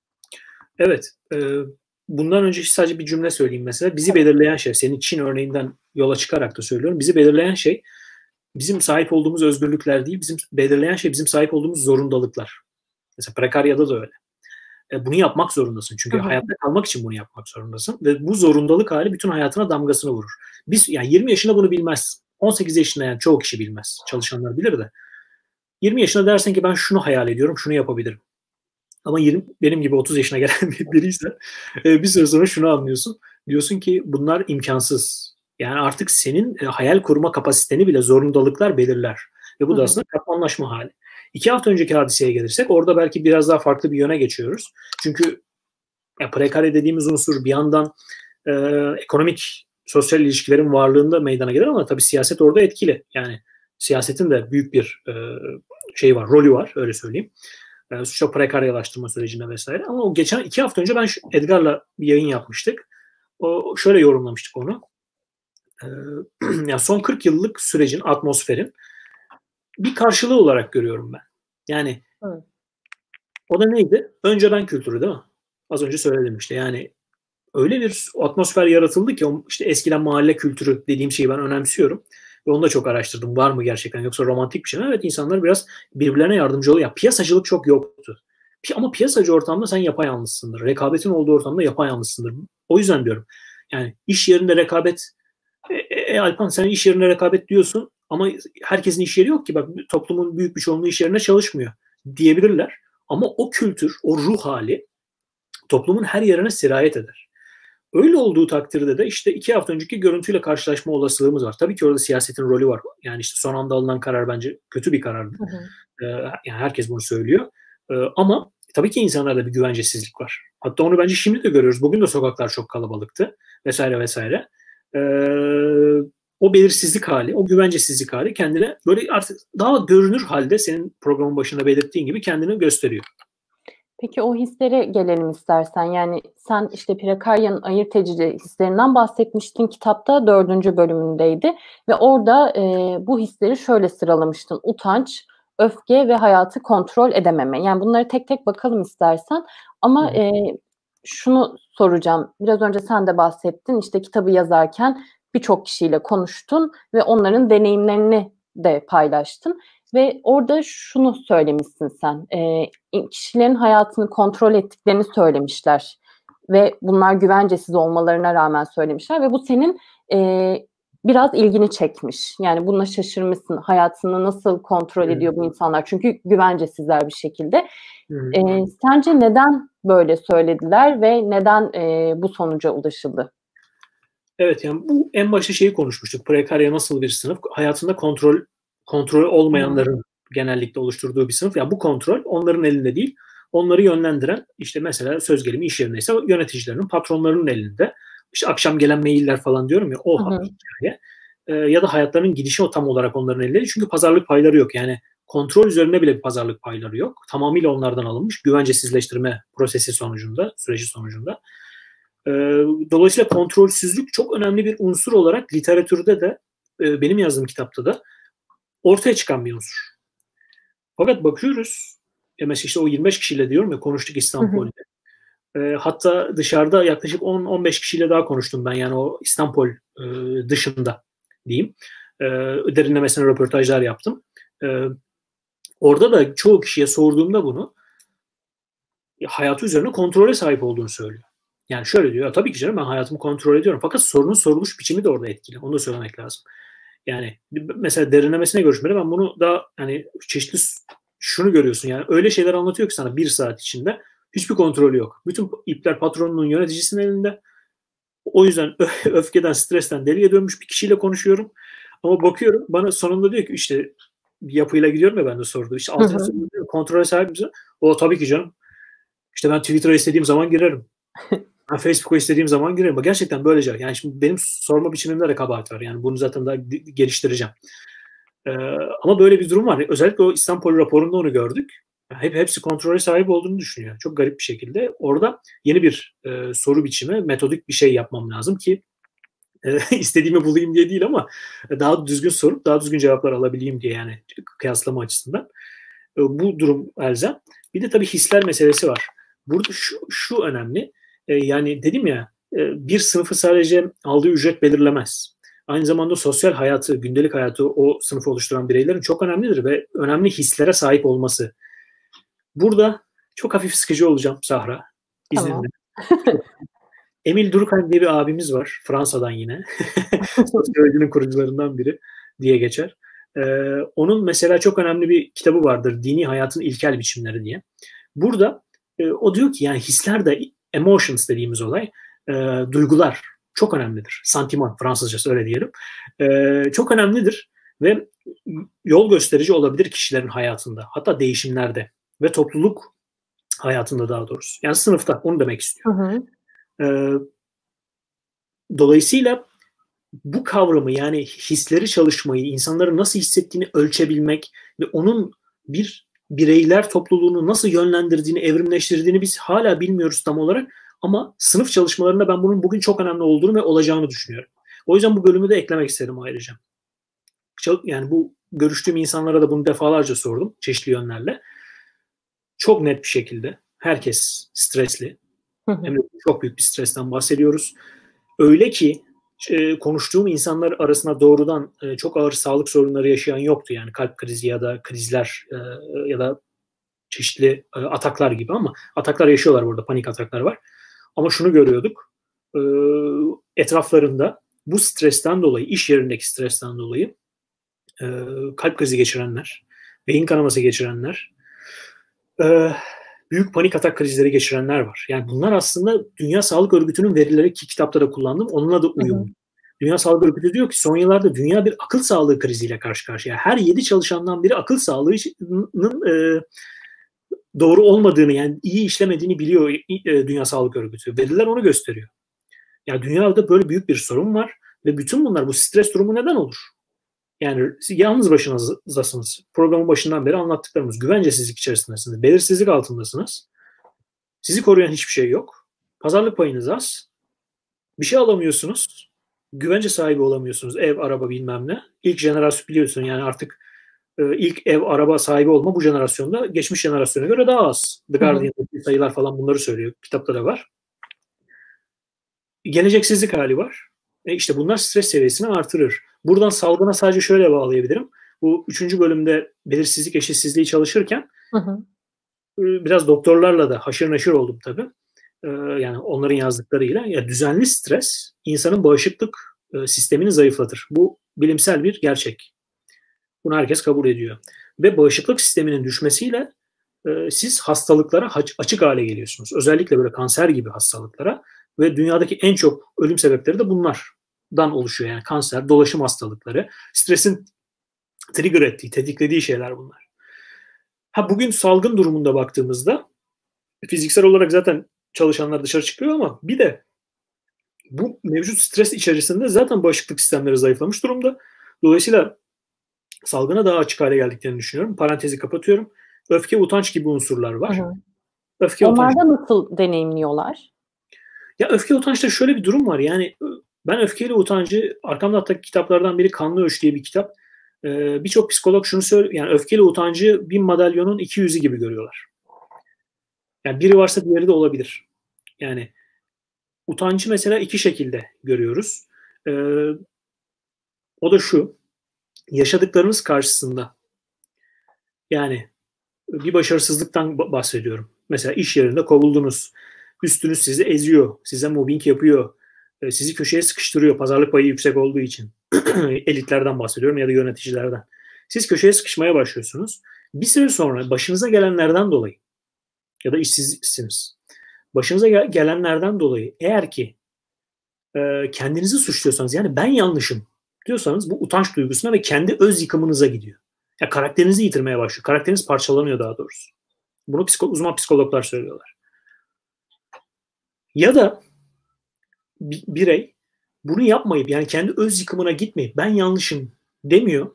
Evet. Bundan önce sadece bir cümle söyleyeyim mesela. Bizi belirleyen şey, senin Çin örneğinden yola çıkarak da söylüyorum. Bizi belirleyen şey bizim sahip olduğumuz özgürlükler değil, bizim belirleyen şey bizim sahip olduğumuz zorundalıklar. Mesela prekaryada da öyle. Bunu yapmak zorundasın. Çünkü hayatta kalmak için bunu yapmak zorundasın. Ve bu zorundalık hali bütün hayatına damgasını vurur. Biz yani 20 yaşında bunu bilmez. 18 yaşında yani çoğu kişi bilmez. Çalışanlar bilir de. 20 yaşında dersin ki ben şunu hayal ediyorum, şunu yapabilirim. Ama benim gibi 30 yaşına gelen biriyse bir süre sonra şunu anlıyorsun. Diyorsun ki bunlar imkansız. Yani artık senin hayal kurma kapasiteni bile zorundalıklar belirler. Ve bu da aslında katmanlaşma hali. 2 hafta önceki hadiseye gelirsek orada belki biraz daha farklı bir yöne geçiyoruz. Çünkü prekarya dediğimiz unsur bir yandan ekonomik, sosyal ilişkilerin varlığında meydana gelir ama tabii siyaset orada etkili. Yani siyasetin de büyük bir şey var, rolü var, öyle söyleyeyim. Çok prekaryalaştırma sürecinde vesaire. Ama o geçen 2 hafta önce ben Edgar'la bir yayın yapmıştık. O şöyle yorumlamıştık onu. Yani son 40 yıllık sürecin, atmosferin bir karşılığı olarak görüyorum ben. Yani o da neydi? Önceden kültürü değil mi? Az önce söyledim işte. Yani öyle bir atmosfer yaratıldı ki işte eskiden mahalle kültürü dediğim şeyi ben önemsiyorum. Ve onu da çok araştırdım. Var mı gerçekten yoksa romantik bir şey mi? Evet, insanlar biraz birbirlerine yardımcı oluyor. Ya, piyasacılık çok yoktu. Ama piyasacı ortamda sen yapayalnızsındır. Rekabetin olduğu ortamda yapayalnızsındır. O yüzden diyorum. Yani iş yerinde rekabet Alpan sen iş yerinde rekabet diyorsun ama herkesin iş yeri yok ki. Bak, toplumun büyük bir çoğunluğu iş yerinde çalışmıyor. diyebilirler. Ama o kültür, o ruh hali toplumun her yerine sirayet eder. Öyle olduğu takdirde de işte 2 hafta önceki görüntüyle karşılaşma olasılığımız var. Tabii ki orada siyasetin rolü var. Yani işte son anda alınan karar bence kötü bir karardı. Yani herkes bunu söylüyor. Ama tabii ki insanlarda bir güvencesizlik var. Hatta onu bence şimdi de görüyoruz. Bugün de sokaklar çok kalabalıktı vesaire vesaire. O belirsizlik hali, o güvencesizlik hali kendine böyle artık daha görünür halde senin programın başında belirttiğin gibi kendini gösteriyor. Peki o hislere gelelim istersen. Yani sen işte Prekarya'nın ayırt edici hislerinden bahsetmiştin. Kitapta 4. bölümündeydi. Ve orada bu hisleri şöyle sıralamıştın. Utanç, öfke ve hayatı kontrol edememe. Yani bunları tek tek bakalım istersen. Ama şunu soracağım. Biraz önce sen de bahsettin. İşte kitabı yazarken birçok kişiyle konuştun ve onların deneyimlerini de paylaştın. Ve orada şunu söylemişsin sen, kişilerin hayatını kontrol ettiklerini söylemişler ve bunlar güvencesiz olmalarına rağmen söylemişler ve bu senin biraz ilgini çekmiş. Yani buna şaşırmışsın, hayatını nasıl kontrol ediyor bu insanlar çünkü güvencesizler bir şekilde. Sence neden böyle söylediler ve neden bu sonuca ulaşıldı? Evet, yani bu en başta şeyi konuşmuştuk. Prekarya nasıl bir sınıf? Hayatında kontrol olmayanların genellikle oluşturduğu bir sınıf. Yani bu kontrol onların elinde değil. Onları yönlendiren işte mesela söz gelimi iş yerindeyse yöneticilerinin, patronlarının elinde. İşte akşam gelen mailler falan diyorum ya o hikaye. Ya da hayatlarının gidişi o tam olarak onların elinde. Çünkü pazarlık payları yok. Yani kontrol üzerine bile bir pazarlık payları yok. Tamamıyla onlardan alınmış güvencesizleştirme prosesi sonucunda, süreci sonucunda. Dolayısıyla kontrolsüzlük çok önemli bir unsur olarak literatürde de benim yazdığım kitapta da ortaya çıkan bir unsur. Fakat bakıyoruz mesela işte o 25 kişiyle diyorum ya konuştuk İstanbul'da. Hatta dışarıda yaklaşık 10-15 kişiyle daha konuştum ben yani o İstanbul dışında diyeyim. Derinlemesine röportajlar yaptım. Orada da çoğu kişiye sorduğumda bunu hayatı üzerine kontrole sahip olduğunu söylüyor. Yani şöyle diyor, tabii ki canım ben hayatımı kontrol ediyorum. Fakat sorunun soruluş biçimi de orada etkili. Onu da söylemek lazım. Yani mesela derinlemesine görüşmede ben bunu daha hani çeşitli şunu görüyorsun yani öyle şeyler anlatıyor ki sana 1 saat içinde hiçbir kontrolü yok. Bütün ipler patronunun yöneticisinin elinde. O yüzden öfkeden, stresten deliye dönmüş bir kişiyle konuşuyorum. Ama bakıyorum bana sonunda diyor ki işte yapıyla gidiyorum ya ben de sordu. İşte altını soruyor, kontrole sahip misin? O tabii ki canım. İşte ben Twitter'a istediğim zaman girerim. Ben Facebook'a istediğim zaman girerim. Bak gerçekten böylece. Yani şimdi benim sorma biçimimde de kabahat var. Yani bunu zaten daha geliştireceğim. Ama böyle bir durum var. Özellikle o İstanbul raporunda onu gördük. Hepsi kontrole sahip olduğunu düşünüyor. Çok garip bir şekilde. Orada yeni bir soru biçimi, metodik bir şey yapmam lazım ki istediğimi bulayım diye değil ama daha düzgün sorup daha düzgün cevaplar alabileyim diye yani kıyaslama açısından. Bu durum elzem. Bir de tabii hisler meselesi var. Burada şu önemli. Yani dedim ya bir sınıfı sadece aldığı ücret belirlemez. Aynı zamanda sosyal hayatı, gündelik hayatı o sınıfı oluşturan bireylerin çok önemlidir ve önemli hislere sahip olması. Burada çok hafif sıkıcı olacağım Sahra. İzninle. Tamam. Emil Durkheim diye bir abimiz var. Fransa'dan yine. Sosyolojinin kurucularından biri diye geçer. Onun mesela çok önemli bir kitabı vardır. Dini Hayatın İlkel Biçimleri diye. Burada o diyor ki yani hisler de emotions dediğimiz olay duygular çok önemlidir. Sentiment Fransızcası öyle diyelim. Çok önemlidir ve yol gösterici olabilir kişilerin hayatında. Hatta değişimlerde ve topluluk hayatında daha doğrusu. Yani sınıfta onu demek istiyor. Dolayısıyla bu kavramı yani hisleri çalışmayı, insanların nasıl hissettiğini ölçebilmek ve onun bir bireyler topluluğunu nasıl yönlendirdiğini, evrimleştirdiğini biz hala bilmiyoruz tam olarak. Ama sınıf çalışmalarında ben bunun bugün çok önemli olduğunu ve olacağını düşünüyorum. O yüzden bu bölümü de eklemek istedim ayrıca. Yani bu görüştüğüm insanlara da bunu defalarca sordum çeşitli yönlerle. Çok net bir şekilde herkes stresli. Hem de çok büyük bir stresten bahsediyoruz. Öyle ki konuştuğum insanlar arasında doğrudan çok ağır sağlık sorunları yaşayan yoktu. Yani kalp krizi ya da krizler ya da çeşitli ataklar gibi ama ataklar yaşıyorlar burada. Panik ataklar var. Ama şunu görüyorduk. Etraflarında bu stresten dolayı, iş yerindeki stresten dolayı kalp krizi geçirenler, beyin kanaması geçirenler, büyük panik atak krizleri geçirenler var. Yani bunlar aslında Dünya Sağlık Örgütü'nün verileri, ki kitapta da kullandım. Onunla da uyumlu. Dünya Sağlık Örgütü diyor ki son yıllarda dünya bir akıl sağlığı kriziyle karşı karşıya. Her 7 çalışandan biri akıl sağlığının doğru olmadığını, yani iyi işlemediğini biliyor Dünya Sağlık Örgütü. Veriler onu gösteriyor. Yani dünyada böyle büyük bir sorun var ve bütün bunlar, bu stres durumu neden olur? Yani siz yalnız başınızdasınız. Programın başından beri anlattıklarımız, güvencesizlik içerisindesiniz, belirsizlik altındasınız. Sizi koruyan hiçbir şey yok. Pazarlık payınız az. Bir şey alamıyorsunuz. Güvence sahibi olamıyorsunuz. Ev, araba, bilmem ne. İlk jenerasyon biliyorsun, yani artık ilk ev, araba sahibi olma bu jenerasyonda geçmiş jenerasyona göre daha az. The Guardian'daki sayılar falan bunları söylüyor. Kitapta da var. Geleceksizlik hali var. İşte bunlar stres seviyesini artırır. Buradan salgına sadece şöyle bağlayabilirim. Bu 3. bölümde belirsizlik eşitsizliği çalışırken biraz doktorlarla da haşır neşir oldum tabii. Yani onların yazdıklarıyla. Ya düzenli stres insanın bağışıklık sistemini zayıflatır. Bu bilimsel bir gerçek. Bunu herkes kabul ediyor. Ve bağışıklık sisteminin düşmesiyle siz hastalıklara açık hale geliyorsunuz. Özellikle böyle kanser gibi hastalıklara, ve dünyadaki en çok ölüm sebepleri de bunlardan oluşuyor. Yani kanser, dolaşım hastalıkları, stresin trigger ettiği, tetiklediği şeyler bunlar. Bugün salgın durumunda baktığımızda fiziksel olarak zaten çalışanlar dışarı çıkıyor ama bir de bu mevcut stres içerisinde zaten bağışıklık sistemleri zayıflamış durumda. Dolayısıyla salgına daha açık hale geldiklerini düşünüyorum. Parantezi kapatıyorum. Öfke, utanç gibi unsurlar var. Öfke, onlarda utanç nasıl deneyimliyorlar? Ya öfke, utançta şöyle bir durum var. Yani ben öfkeyle utancı, arkamda hatta kitaplardan biri Kanlı Öç diye bir kitap. Birçok psikolog şunu söylüyor. Yani öfkeyle utancı bir madalyonun iki yüzü gibi görüyorlar. Yani biri varsa diğeri de olabilir. Yani utancı mesela iki şekilde görüyoruz. O da şu: yaşadıklarınız karşısında, yani bir başarısızlıktan bahsediyorum. Mesela iş yerinde kovuldunuz. Üstünüz sizi eziyor. Size mobbing yapıyor. Sizi köşeye sıkıştırıyor. Pazarlık payı yüksek olduğu için. Elitlerden bahsediyorum ya da yöneticilerden. Siz köşeye sıkışmaya başlıyorsunuz. Bir süre sonra başınıza gelenlerden dolayı, ya da işsizsiniz, başınıza gelenlerden dolayı eğer ki kendinizi suçluyorsanız, yani ben yanlışım diyorsanız, bu utanç duygusuna ve kendi öz yıkımınıza gidiyor. Ya karakterinizi yitirmeye başlıyor. Karakteriniz parçalanıyor daha doğrusu. Bunu uzman psikologlar söylüyorlar. Ya da birey bunu yapmayıp, yani kendi öz yıkımına gitmeyip ben yanlışım demiyor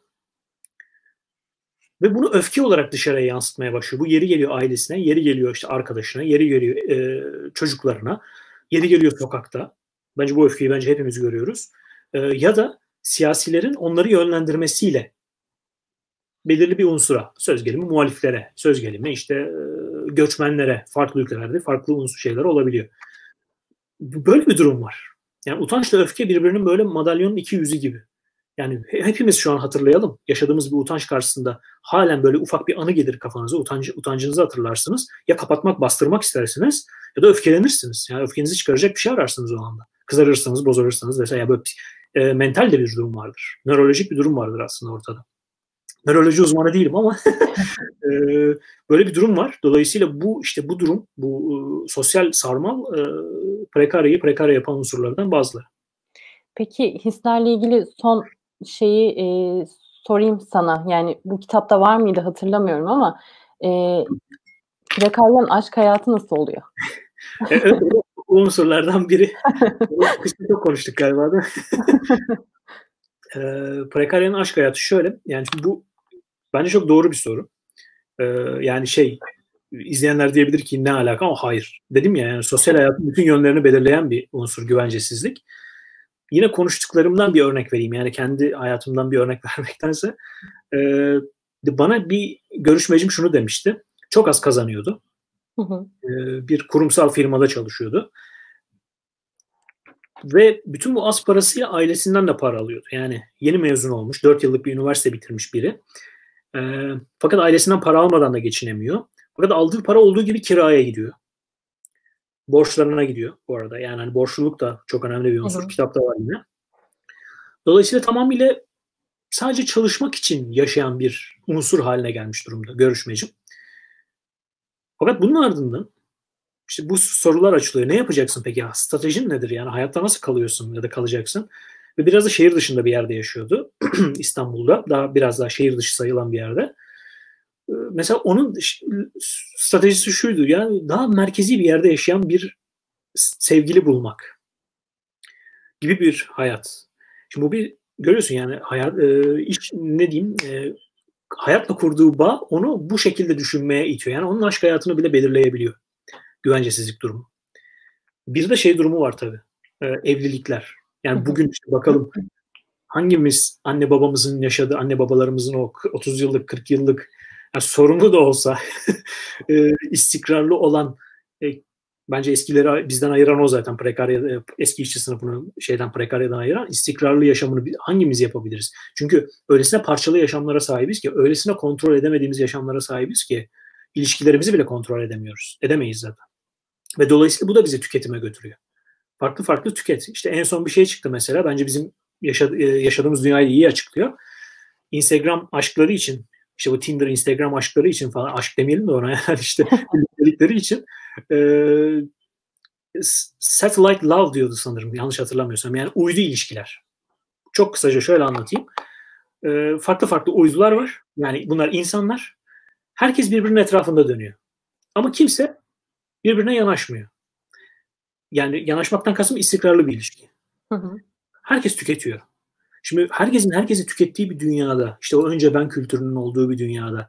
ve bunu öfke olarak dışarıya yansıtmaya başlıyor. Bu yeri geliyor ailesine, yeri geliyor işte arkadaşına, yeri geliyor çocuklarına, yeri geliyor sokakta. Bence bu öfkeyi hepimiz görüyoruz. Ya da siyasilerin onları yönlendirmesiyle belirli bir unsura, söz gelimi muhaliflere, söz gelimi işte göçmenlere, farklı ülkelerde farklı unsur şeyler olabiliyor. Böyle bir durum var. Yani utançla öfke birbirinin böyle madalyonun iki yüzü gibi. Yani hepimiz şu an hatırlayalım. Yaşadığımız bir utanç karşısında halen böyle ufak bir anı gelir kafanıza. Utancınızı hatırlarsınız. Ya kapatmak, bastırmak istersiniz ya da öfkelenirsiniz. Yani öfkenizi çıkaracak bir şey ararsınız o anda. Kızarırsınız, bozarırsınız vesaire. Böyle mental de bir durum vardır. Nörolojik bir durum vardır aslında ortada. Nöroloji uzmanı değilim ama böyle bir durum var. Dolayısıyla bu durum, bu sosyal sarmal prekarya yapan unsurlardan bazıları. Peki hislerle ilgili son şeyi sorayım sana. Yani bu kitapta var mıydı hatırlamıyorum ama prekaryanın aşk hayatı nasıl oluyor? Evet, o unsurlardan biri. Kısmı çok konuştuk galiba da. Prekaryanın aşk hayatı şöyle. Yani bu bence çok doğru bir soru. Yani izleyenler diyebilir ki ne alaka, ama hayır. Dedim ya, yani sosyal hayatın bütün yönlerini belirleyen bir unsur güvencesizlik. Yine konuştuklarımdan bir örnek vereyim. Yani kendi hayatımdan bir örnek vermektense. Bana bir görüşmecim şunu demişti. Çok az kazanıyordu. Bir kurumsal firmada çalışıyordu. Ve bütün bu az parasıyla ailesinden de para alıyordu. Yani yeni mezun olmuş, 4 yıllık bir üniversite bitirmiş biri. Fakat ailesinden para almadan da geçinemiyor. Fakat aldığı para olduğu gibi kiraya gidiyor. Borçlarına gidiyor bu arada. Yani hani borçluluk da çok önemli bir unsur. Kitapta var yine. Dolayısıyla tamamıyla sadece çalışmak için yaşayan bir unsur haline gelmiş durumda görüşmecim. Fakat bunun ardından işte bu sorular açılıyor. Ne yapacaksın peki? Stratejin nedir? Yani hayatta nasıl kalıyorsun ya da kalacaksın? Ve biraz da şehir dışında bir yerde yaşıyordu. İstanbul'da. Biraz daha şehir dışı sayılan bir yerde. Mesela onun stratejisi şuydu. Yani daha merkezi bir yerde yaşayan bir sevgili bulmak gibi bir hayat. Şimdi bu bir görüyorsun yani hayat iş ne diyeyim hayatla kurduğu bağ onu bu şekilde düşünmeye itiyor. Yani onun aşk hayatını bile belirleyebiliyor. Güvencesizlik durumu. Bir de şey durumu var tabii. Evlilikler. Yani bugün işte bakalım hangimiz anne babamızın yaşadığı, anne babalarımızın o 30 yıllık, 40 yıllık yani sorunlu da olsa istikrarlı olan bence eskileri bizden ayıran o zaten prekarya, eski işçi sınıfını şeyden prekaryadan ayıran istikrarlı yaşamını hangimiz yapabiliriz? Çünkü öylesine parçalı yaşamlara sahibiz ki, öylesine kontrol edemediğimiz yaşamlara sahibiz ki ilişkilerimizi bile kontrol edemiyoruz. Edemeyiz zaten. Ve dolayısıyla bu da bizi tüketime götürüyor. Farklı farklı tüket. İşte en son bir şey çıktı mesela. Bence bizim yaşadığımız dünyayı iyi açıklıyor. Instagram aşkları için, işte bu Tinder, Instagram aşkları için falan, aşk demeyelim de ona yani işte birliktelikleri için satellite love diyordu sanırım, yanlış hatırlamıyorsam. Yani uydu ilişkiler. Çok kısaca şöyle anlatayım. Farklı farklı uydular var. Yani bunlar insanlar. Herkes birbirinin etrafında dönüyor. Ama kimse birbirine yanaşmıyor. Yani yanaşmaktan kastım istikrarlı bir ilişki. Hı hı. Herkes tüketiyor. Şimdi herkesin herkesi tükettiği bir dünyada, işte o önce ben kültürünün olduğu bir dünyada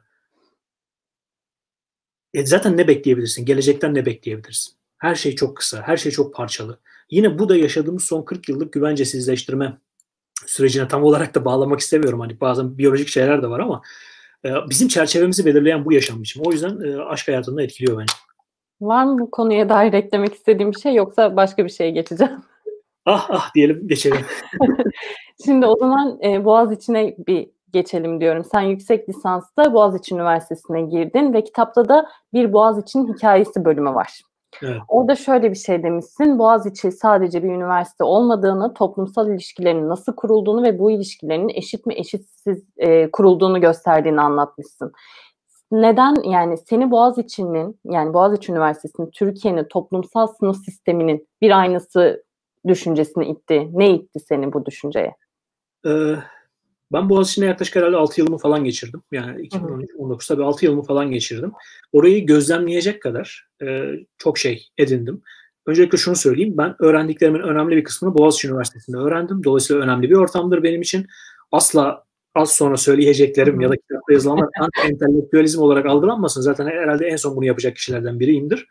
zaten ne bekleyebilirsin? Gelecekten ne bekleyebilirsin? Her şey çok kısa, her şey çok parçalı. Yine bu da yaşadığımız son 40 yıllık güvencesizleştirme sürecine tam olarak da bağlamak istemiyorum. Hani bazen biyolojik şeyler de var ama bizim çerçevemizi belirleyen bu yaşam biçimi. O yüzden aşk hayatını etkiliyor bence. Var mı bu konuya dair eklemek istediğim bir şey, yoksa başka bir şeye geçeceğim? Ah diyelim, geçelim. Şimdi o zaman Boğaziçi'ne bir geçelim diyorum. Sen yüksek lisansta Boğaziçi Üniversitesi'ne girdin ve kitapta da bir Boğaziçi'nin hikayesi bölümü var. Evet. Orada şöyle bir şey demişsin: Boğaziçi sadece bir üniversite olmadığını, toplumsal ilişkilerin nasıl kurulduğunu ve bu ilişkilerin eşit mi eşitsiz kurulduğunu gösterdiğini anlatmışsın. Neden, yani seni Boğaziçi'nin, yani Boğaziçi Üniversitesi'nin Türkiye'nin toplumsal sınıf sisteminin bir aynısı düşüncesini itti? Ne itti seni bu düşünceye? Ben Boğaziçi'ne yaklaşık herhalde 6 yılımı falan geçirdim. Yani 2013-19 tabii 6 yılımı falan geçirdim. Orayı gözlemleyecek kadar çok şey edindim. Öncelikle şunu söyleyeyim. Ben öğrendiklerimin önemli bir kısmını Boğaziçi Üniversitesi'nde öğrendim. Dolayısıyla önemli bir ortamdır benim için. Asla az sonra söyleyeceklerim ya da kitapta yazılanlar anti-entelektüelizm olarak algılanmasın. Zaten herhalde en son bunu yapacak kişilerden biriyimdir.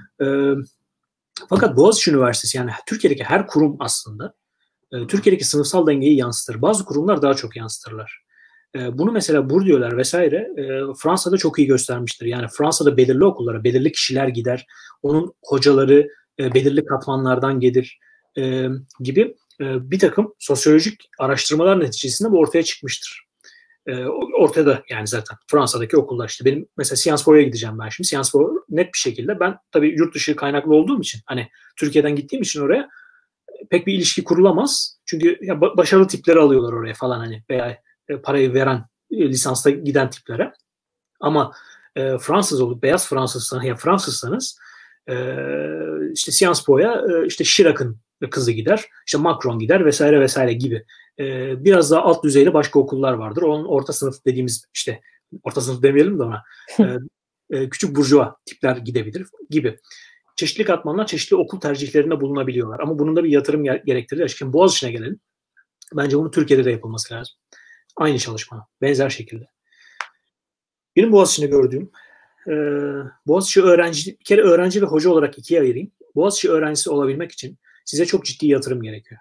Fakat Boğaziçi Üniversitesi, yani Türkiye'deki her kurum aslında Türkiye'deki sınıfsal dengeyi yansıtır. Bazı kurumlar daha çok yansıtırlar. Bunu mesela Bourdieu'ler vesaire Fransa'da çok iyi göstermiştir. Yani Fransa'da belirli okullara belirli kişiler gider. Onun hocaları belirli katmanlardan gelir gibi bir takım sosyolojik araştırmalar neticesinde bu ortaya çıkmıştır. Ortada yani zaten Fransa'daki okullar, işte benim mesela Sciences Po'ya gideceğim ben şimdi. Sciences Po net bir şekilde, ben tabii yurt dışı kaynaklı olduğum için, hani Türkiye'den gittiğim için oraya pek bir ilişki kurulamaz. Çünkü ya başarılı tipleri alıyorlar oraya falan, hani veya parayı veren lisansta giden tiplere. Ama Fransız olup beyaz Fransızsanız, ya Fransızsanız işte Sciences Po'ya işte Chirac'ın kızı gider, işte Macron gider vesaire vesaire gibi. Biraz daha alt düzeyli başka okullar vardır. Onun orta sınıf dediğimiz, işte orta sınıf demeyelim de ona, küçük burjuva tipler gidebilir gibi. Çeşitli katmanlar çeşitli okul tercihlerinde bulunabiliyorlar. Ama bunun da bir yatırım gerektirir. Şimdi Boğaziçi'ne gelelim. Bence bunun Türkiye'de de yapılması lazım. Aynı çalışma, benzer şekilde. Benim Boğaziçi'nde gördüğüm, Boğaziçi öğrenci, bir kere öğrenci ve hoca olarak ikiye ayırayım. Boğaziçi öğrencisi olabilmek için size çok ciddi yatırım gerekiyor.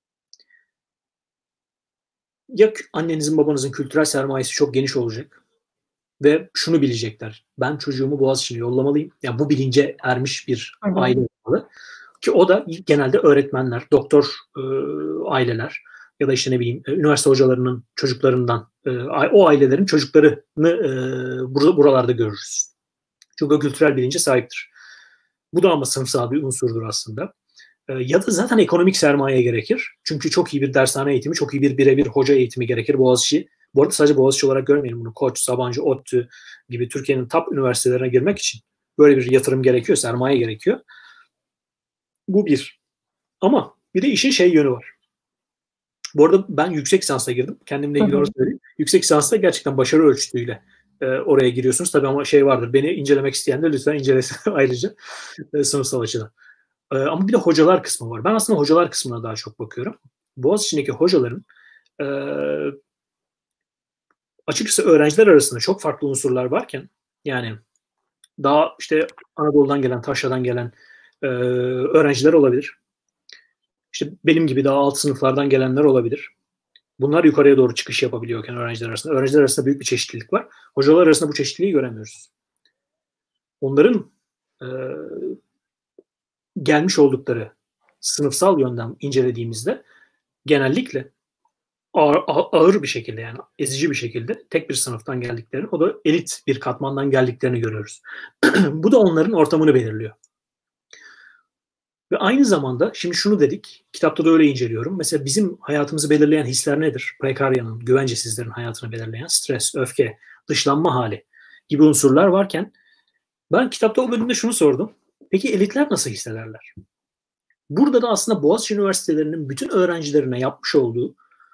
Ya annenizin babanızın kültürel sermayesi çok geniş olacak ve şunu bilecekler: ben çocuğumu Boğaziçi'ne yollamalıyım. Yani bu bilince ermiş bir aile olmalı. Ki o da genelde öğretmenler, doktor aileler ya da işte ne bileyim üniversite hocalarının çocuklarından, o ailelerin çocuklarını buralarda görürüz. Çünkü o kültürel bilince sahiptir. Bu da ama sınıfsal bir unsurdur aslında. Ya da zaten ekonomik sermaye gerekir. Çünkü çok iyi bir dershane eğitimi, çok iyi bir birebir hoca eğitimi gerekir Boğaziçi. Bu arada sadece Boğaziçi olarak görmeyelim bunu. Koç, Sabancı, ODTÜ gibi Türkiye'nin top üniversitelerine girmek için böyle bir yatırım gerekiyor, sermaye gerekiyor. Bu bir. Ama bir de işin şey yönü var. Bu arada ben yüksek lisansa girdim. Kendimle ilgili onu söyleyeyim. Yüksek lisansta gerçekten başarı ölçütüyle oraya giriyorsunuz. Tabii ama şey vardır. Beni incelemek isteyen de lütfen incelesin ayrıca sınıfsal açıdan. Ama bir de hocalar kısmı var. Ben aslında hocalar kısmına daha çok bakıyorum. Boğaziçi'ndeki hocaların açıkçası öğrenciler arasında çok farklı unsurlar varken, yani daha işte Anadolu'dan gelen, Taşra'dan gelen öğrenciler olabilir. İşte benim gibi daha alt sınıflardan gelenler olabilir. Bunlar yukarıya doğru çıkış yapabiliyorken öğrenciler arasında. Öğrenciler arasında büyük bir çeşitlilik var. Hocalar arasında bu çeşitliliği göremiyoruz. Onların gelmiş oldukları sınıfsal yönden incelediğimizde genellikle ağır bir şekilde, yani ezici bir şekilde tek bir sınıftan geldiklerini, o da elit bir katmandan geldiklerini görüyoruz. Bu da onların ortamını belirliyor. Ve aynı zamanda şimdi şunu dedik, kitapta da öyle inceliyorum. Mesela bizim hayatımızı belirleyen hisler nedir? Prekaryanın, güvencesizlerin hayatını belirleyen stres, öfke, dışlanma hali gibi unsurlar varken ben kitapta o bölümde şunu sordum. Peki elitler nasıl hissederler? Burada da aslında Boğaziçi Üniversitelerinin bütün öğrencilerine yapmış olduğu,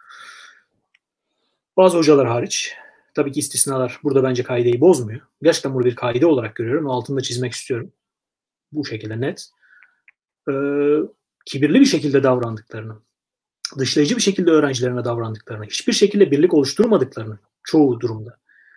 bazı hocalar hariç, tabii ki istisnalar burada bence kaideyi bozmuyor. Gerçekten bunu bir kaide olarak görüyorum. Altını da çizmek istiyorum. Bu şekilde net. Kibirli bir şekilde davrandıklarını, dışlayıcı bir şekilde öğrencilerine davrandıklarını, hiçbir şekilde birlik oluşturmadıklarını çoğu durumda,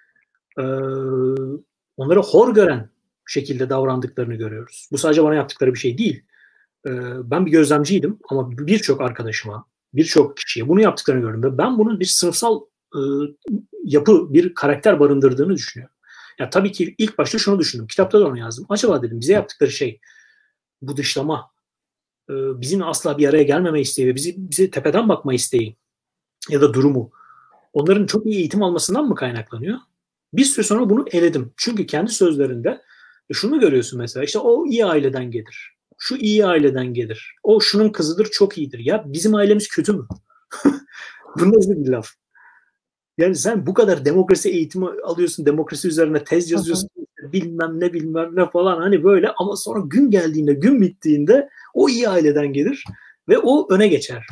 onları hor gören şekilde davrandıklarını görüyoruz. Bu sadece bana yaptıkları bir şey değil. Ben bir gözlemciydim ama birçok arkadaşıma, birçok kişiye bunu yaptıklarını gördüm ve ben bunun bir sınıfsal yapı, bir karakter barındırdığını düşünüyorum. Ya tabii ki ilk başta şunu düşündüm. Kitapta da onu yazdım. Acaba dedim bize yaptıkları şey bu dışlama, bizim asla bir araya gelmeme isteği ve bize tepeden bakma isteği ya da durumu onların çok iyi eğitim almasından mı kaynaklanıyor? Bir süre sonra bunu eledim. Çünkü kendi sözlerinde şunu görüyorsun mesela, işte o iyi aileden gelir. Şu iyi aileden gelir. O şunun kızıdır, çok iyidir. Ya bizim ailemiz kötü mü? Bu nasıl bir laf? Yani sen bu kadar demokrasi eğitimi alıyorsun, demokrasi üzerine tez yazıyorsun, bilmem ne falan, hani böyle, ama sonra gün geldiğinde, gün bittiğinde o iyi aileden gelir ve o öne geçer.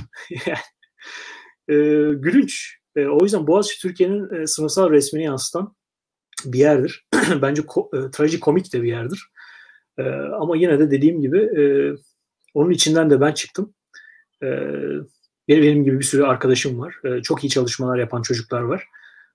Gülünç. O yüzden Boğaziçi Türkiye'nin sınıfsal resmini yansıtan bir yerdir. Bence trajikomik de bir yerdir. Ama yine de dediğim gibi onun içinden de ben çıktım. Benim gibi bir sürü arkadaşım var. Çok iyi çalışmalar yapan çocuklar var.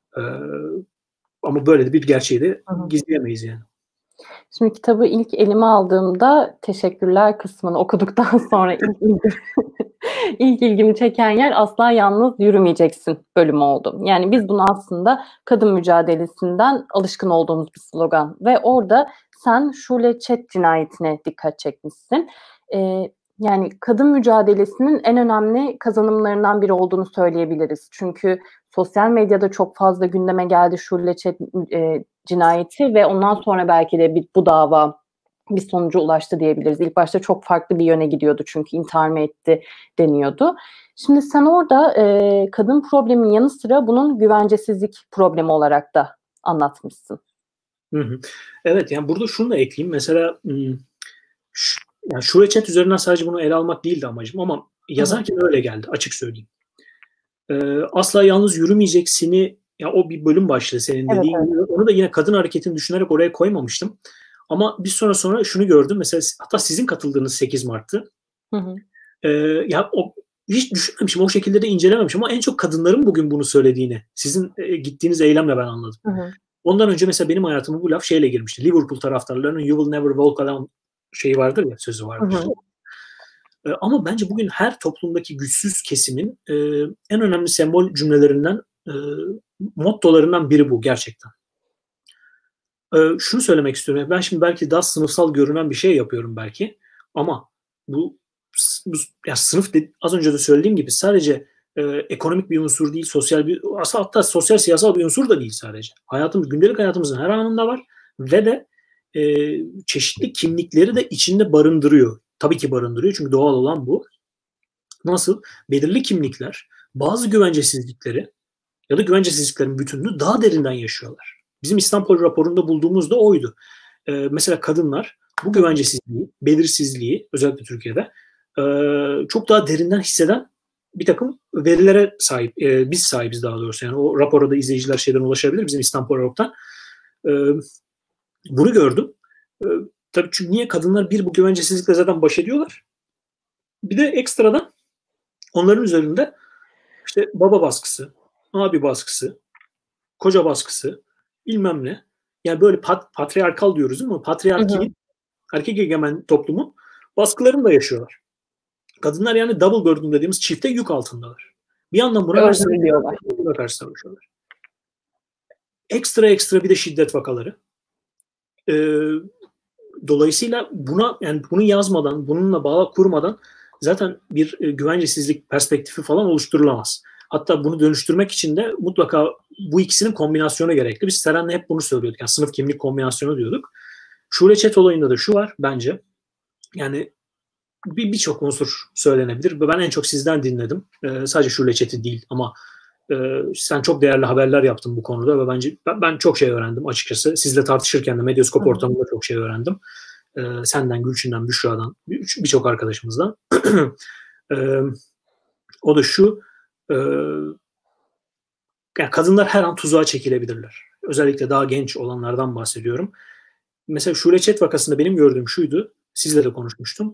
Ama böyle de bir gerçeği de gizleyemeyiz yani. Şimdi kitabı ilk elime aldığımda teşekkürler kısmını okuduktan sonra ilk ilgimi çeken yer asla yalnız yürümeyeceksin bölümü oldu. Yani biz bunu aslında kadın mücadelesinden alışkın olduğumuz bir slogan ve orada sen Şule Çet cinayetine dikkat çekmişsin. Yani kadın mücadelesinin en önemli kazanımlarından biri olduğunu söyleyebiliriz. Çünkü sosyal medyada çok fazla gündeme geldi Şule Çet cinayeti ve ondan sonra belki de bu dava bir sonuca ulaştı diyebiliriz. İlk başta çok farklı bir yöne gidiyordu çünkü intihar mı etti deniyordu. Şimdi sen orada kadın problemin yanı sıra bunun güvencesizlik problemi olarak da anlatmışsın. Evet, yani burada şunu da ekleyeyim. Mesela yani şu reçet üzerinden sadece bunu ele almak değildi amacım ama yazarken öyle geldi, açık söyleyeyim. Asla yalnız yürümeyeceksini, ya o bir bölüm başlığı senin dediğin gibi. Onu da yine kadın hareketini düşünerek oraya koymamıştım. Ama bir sonra şunu gördüm. Mesela hatta sizin katıldığınız 8 Mart'tı. Ya o hiç düşünmemişim, o şekilde de incelememişim ama en çok kadınların bugün bunu söylediğini, sizin gittiğiniz eylemle ben anladım. Ondan önce mesela benim hayatıma bu laf şeyle girmişti. Liverpool taraftarlarının "You will never walk alone" şeyi vardır ya, sözü vardır. Ama bence bugün her toplumdaki güçsüz kesimin en önemli sembol cümlelerinden, mottolarından biri bu gerçekten. Şunu söylemek istiyorum. Ben şimdi belki daha sınıfsal görünen bir şey yapıyorum belki. Ama bu ya sınıf az önce de söylediğim gibi sadece ekonomik bir unsur değil, sosyal bir, hatta sosyal siyasal bir unsur da değil sadece. Gündelik hayatımızın her anında var ve de çeşitli kimlikleri de içinde barındırıyor. Tabii ki barındırıyor çünkü doğal olan bu. Nasıl? Belirli kimlikler bazı güvencesizlikleri ya da güvencesizliklerin bütününü daha derinden yaşıyorlar. Bizim İstanbul raporunda bulduğumuz da oydu. mesela kadınlar bu güvencesizliği, belirsizliği özellikle Türkiye'de çok daha derinden hisseden bir takım verilere sahip. Biz sahibiz daha doğrusu. Yani o rapora da izleyiciler şeyden ulaşabilir. Bizim İstanbul.org'dan. Bunu gördüm. Tabii çünkü niye kadınlar bu güvencesizlikle zaten baş ediyorlar. Bir de ekstradan onların üzerinde işte baba baskısı, abi baskısı, koca baskısı, bilmem ne. Yani böyle patriarkal diyoruz değil mi? Patriarkinin, erkek egemen toplumun baskılarını da yaşıyorlar. Kadınlar yani double burden dediğimiz çifte yük altındalar. Bir yandan buna karşı savaşıyorlar. Ekstra bir de şiddet vakaları. Dolayısıyla bunu yazmadan, bununla bağ kurmadan zaten bir güvencesizlik perspektifi falan oluşturulamaz. Hatta bunu dönüştürmek için de mutlaka bu ikisinin kombinasyonu gerekli. Biz Seren'le hep bunu söylüyorduk. Yani sınıf kimlik kombinasyonu diyorduk. Şule Chat olayında da şu var bence. Yani birçok unsur söylenebilir. Ben en çok sizden dinledim. Sadece Şule Chat'i değil ama sen çok değerli haberler yaptın bu konuda ve bence ben çok şey öğrendim açıkçası. Sizle tartışırken de Medyaskop ortamında çok şey öğrendim. Senden, Gülçin'den, Büşra'dan, birçok arkadaşımızdan. O da şu, yani kadınlar her an tuzağa çekilebilirler. Özellikle daha genç olanlardan bahsediyorum. Mesela Şule Chat vakasında benim gördüğüm şuydu, sizle de konuşmuştum.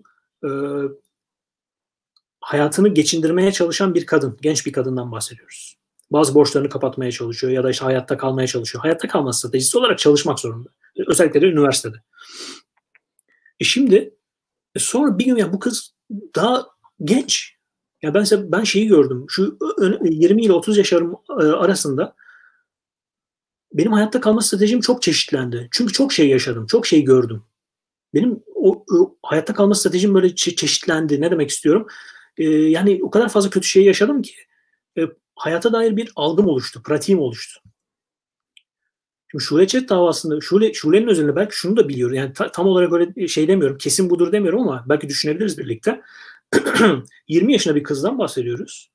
Hayatını geçindirmeye çalışan bir kadın, genç bir kadından bahsediyoruz. Bazı borçlarını kapatmaya çalışıyor ya da işte hayatta kalmaya çalışıyor. Hayatta kalma stratejisi olarak çalışmak zorunda. Özellikle de üniversitede. Şimdi sonra bir gün ya bu kız daha genç. Ya ben şeyi gördüm. Şu 20 ile 30 yaşlarım arasında benim hayatta kalma stratejim çok çeşitlendi. Çünkü çok şey yaşadım, çok şey gördüm. Benim o hayatta kalma stratejim böyle çeşitlendi. Ne demek istiyorum? Yani o kadar fazla kötü şey yaşadım ki hayata dair bir algım oluştu, pratiğim oluştu. Şimdi Şule Chat davasında, Şule'nin özelinde belki şunu da biliyor. Yani tam olarak öyle şey demiyorum, kesin budur demiyorum ama belki düşünebiliriz birlikte. 20 yaşında bir kızdan bahsediyoruz.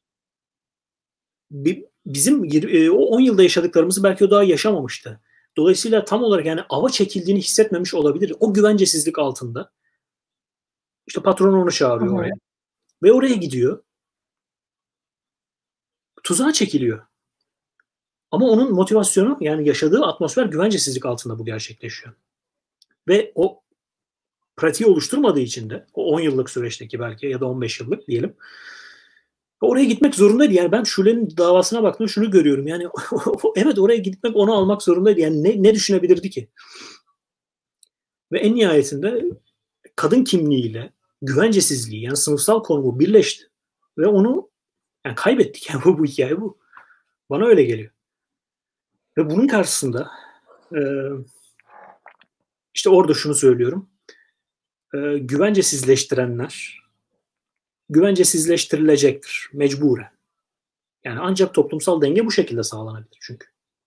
Bizim o 10 yılda yaşadıklarımızı belki o daha yaşamamıştı. Dolayısıyla tam olarak yani ava çekildiğini hissetmemiş olabilir. O güvencesizlik altında. İşte patron onu çağırıyor oraya. Ve oraya gidiyor. Tuzağa çekiliyor. Ama onun motivasyonu yani yaşadığı atmosfer güvencesizlik altında bu gerçekleşiyor. Ve o pratiği oluşturmadığı için de o 10 yıllık süreçteki belki ya da 15 yıllık diyelim oraya gitmek zorundaydı. Yani ben Şule'nin davasına baktım şunu görüyorum. Yani evet oraya gitmek onu almak zorundaydı. Yani ne düşünebilirdi ki? Ve en nihayetinde kadın kimliğiyle güvencesizliği yani sınıfsal konumu birleşti. Ve onu yani kaybettik. Yani bu hikaye bu. Bana öyle geliyor. Ve bunun karşısında işte orada şunu söylüyorum. Güvencesizleştirenler güvencesizleştirilecektir mecburen. Yani ancak toplumsal denge bu şekilde sağlanabilir çünkü.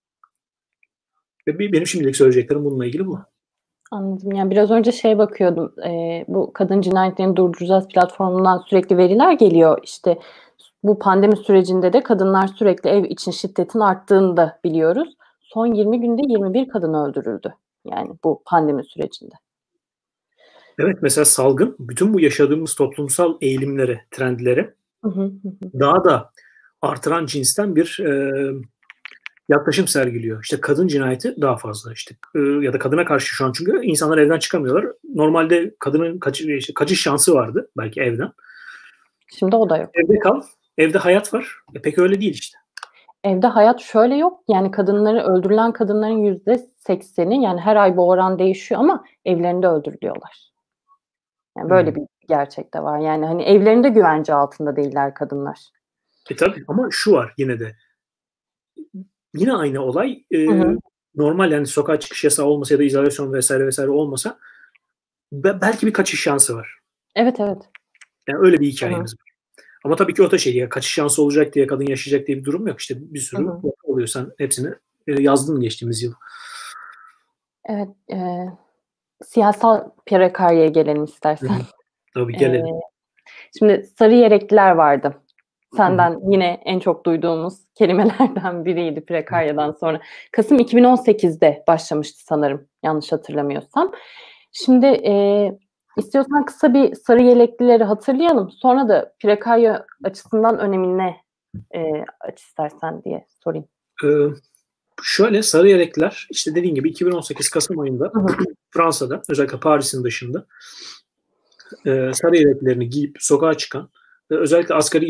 Ve benim şimdilik söyleyeceklerim bununla ilgili bu. Anladım. Yani biraz önce bakıyordum. Bu kadın cinayetlerini durduracağız platformundan sürekli veriler geliyor. İşte bu pandemi sürecinde de kadınlar sürekli ev için şiddetin arttığını da biliyoruz. Son 20 günde 21 kadın öldürüldü. Yani bu pandemi sürecinde. Evet, mesela salgın bütün bu yaşadığımız toplumsal eğilimleri, trendleri daha da artıran cinsten bir yaklaşım sergiliyor. İşte kadın cinayeti daha fazla işte ya da kadına karşı şu an çünkü insanlar evden çıkamıyorlar. Normalde kadının kaçış şansı vardı belki evden. Şimdi o da yok. Evde kal, evde hayat var. Pek öyle değil işte. Evde hayat şöyle yok. Yani öldürülen kadınların %80'i yani her ay bu oran değişiyor ama evlerinde öldürülüyorlar. Yani böyle bir gerçek de var. Yani hani evlerinde güvence altında değiller kadınlar. Tabii ama şu var yine de. Yine aynı olay normal yani sokağa çıkış yasağı olmasa ya da izolasyon vesaire olmasa belki bir kaçış şansı var. Evet. Yani öyle bir hikayemiz var. Ama tabii ki o da ya kaçış şansı olacak diye kadın yaşayacak diye bir durum yok. İşte bir sürü oluyor. Sen hepsini yazdın geçtiğimiz yıl. Evet. Siyasal prekaryeye gelelim istersen. Tabii gelelim. Şimdi Sarıyerikliler vardı. Senden yine en çok duyduğumuz kelimelerden biriydi Prekaryadan sonra. Kasım 2018'de başlamıştı sanırım, yanlış hatırlamıyorsam. Şimdi istiyorsan kısa bir sarı yeleklileri hatırlayalım. Sonra da Prekarya açısından önemi ne aç istersen diye sorayım. Şöyle, sarı yelekliler işte dediğim gibi 2018 Kasım ayında Fransa'da, özellikle Paris'in dışında sarı yeleklerini giyip sokağa çıkan, özellikle asgari